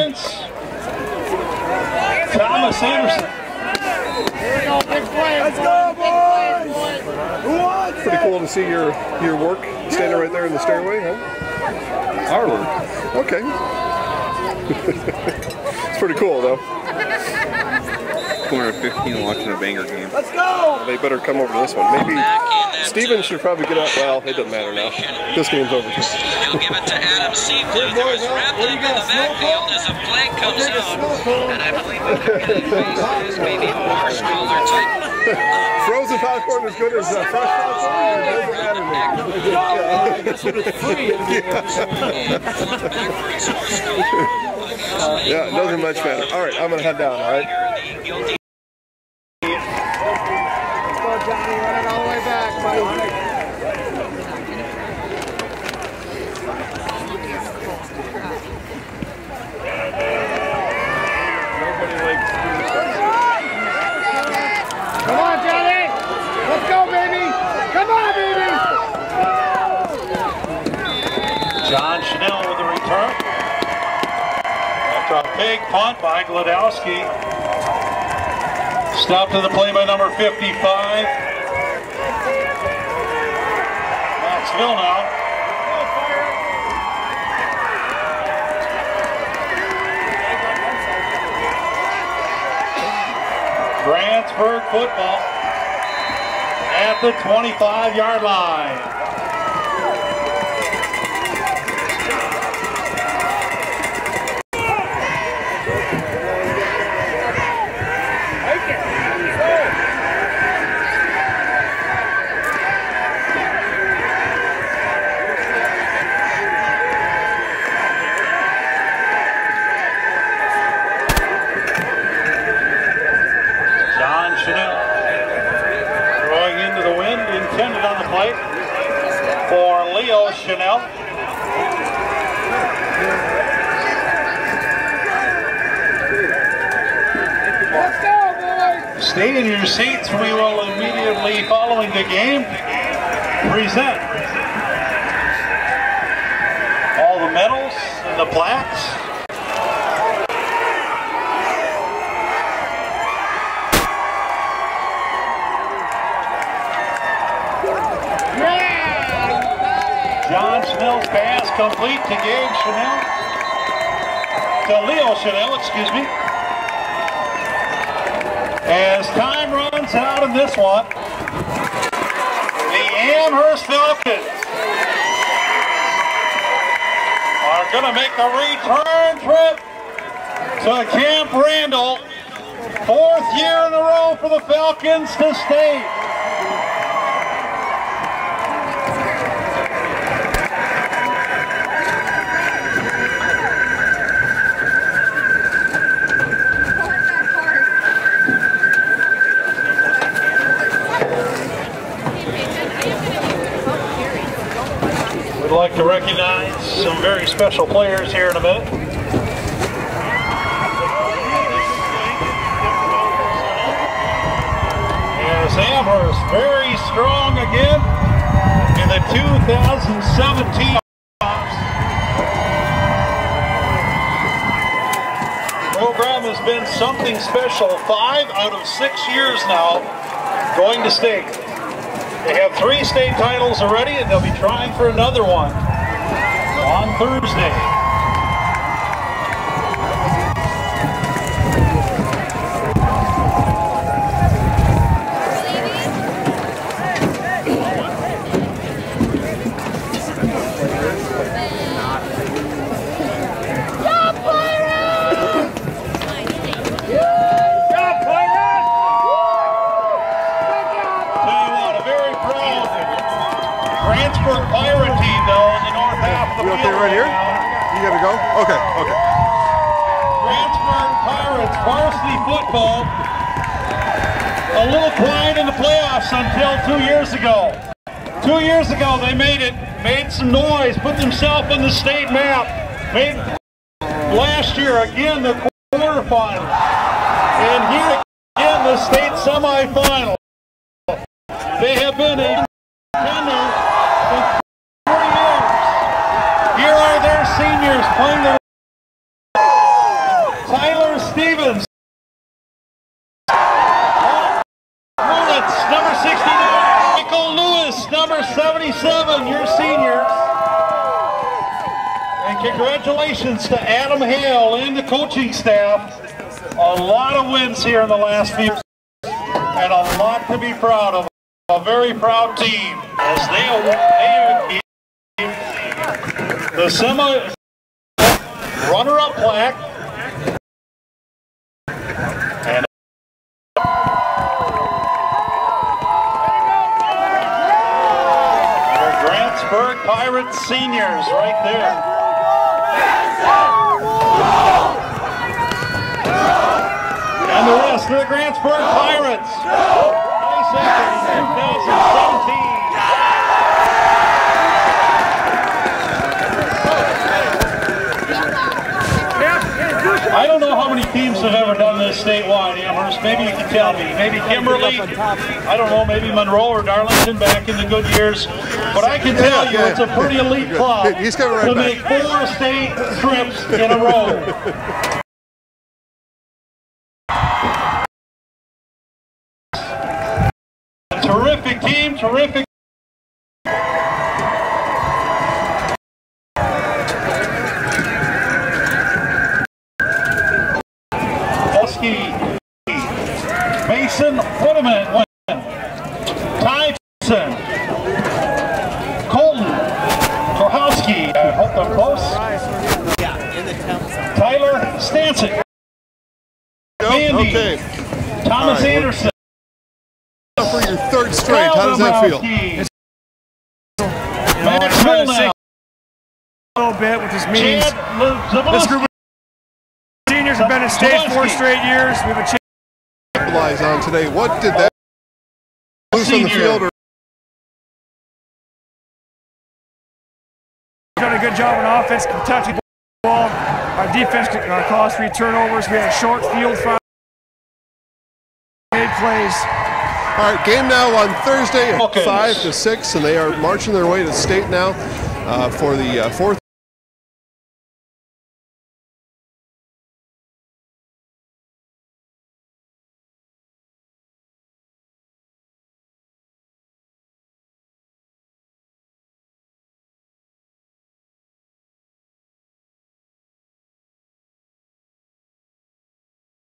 Thomas Anderson. Let's go, boys! Pretty cool to see your work standing right there in the stairway, huh? Our work. Okay. It's pretty cool, though. 215 watching a Bangor game. Let's go! They better come over to this one. Maybe Steven should probably get out. Well, it doesn't matter now. This game's over. He'll give it to Adam Seabley, who is wrapped up in the backfield as a flag comes out. And I believe that they're going to face maybe a marsh collar type. Frozen popcorn is good as fresh popcorn. It doesn't matter to me. I guess when it's free. Yeah, it doesn't much matter. All right, I'm going to head down, all right? Let's go, Johnny. Run it all the way back, buddy. Come on, Johnny! Let's go, baby! Come on, baby! John Chanel with the return. After a big punt by Glodowski. Stopped to the play by number 55. Maxville now. Grantsburg football at the 25-yard line. For Leo Chanel. Let's go, boys! Stay in your seats. We will immediately, following the game, present all the medals and the plaques. John Chanel's pass complete to Gabe Chanel. To Leo Chanel, excuse me. As time runs out in this one, the Amherst Falcons are going to make a return trip to Camp Randall. 4th year in a row for the Falcons to state. We'd like to recognize some very special players here in a minute. As Amherst very strong again in the 2017 program has been something special. 5 out of 6 years now going to state. They have 3 state titles already, and they'll be trying for another one on Thursday. Grantsburg Pirate team, though, in the north half of the field. Okay, right here? You gotta go? Okay, okay. Grantsburg Pirates varsity football. A little quiet in the playoffs until 2 years ago. 2 years ago, they made some noise, put themselves on the state map. Made last year, again, the quarterfinals. And here again, the state semifinal. They have been a contender for 4 years. Here are their seniors playing the Tyler Stevens. Mullets, number 69. Michael Lewis, number 77, your seniors. And congratulations to Adam Hale and the coaching staff A lot of wins here in the last few years, and a lot to be proud of. A very proud team as they the semi runner-up plaque. And the Grantsburg Pirates seniors right there. And the rest of the Grantsburg Pirates. 2017. I don't know how many teams have ever done this statewide, Amherst. Maybe you can tell me. Maybe Kimberly, I don't know, maybe Monroe or Darlington back in the good years. But I can tell you it's a pretty elite club to make 4 state trips in a row. Terrific team, terrific. Mason Footerman, Tyson, Colton, Korhowski, I hope they're close. Tyler Stanczyk, Mandy, Thomas Anderson. For your 3rd straight, how does that feel? Max Milnow. A little bit, which just means this group of seniors have been in state 4 straight years. We have a chance. Capitalize on today. What did that loose on the field? Or done a good job on offense, touching the ball. Our defense caused 3 turnovers. We had a short field from made plays. All right, game now on Thursday at 5 to 6, and they are marching their way to state now for the 4th.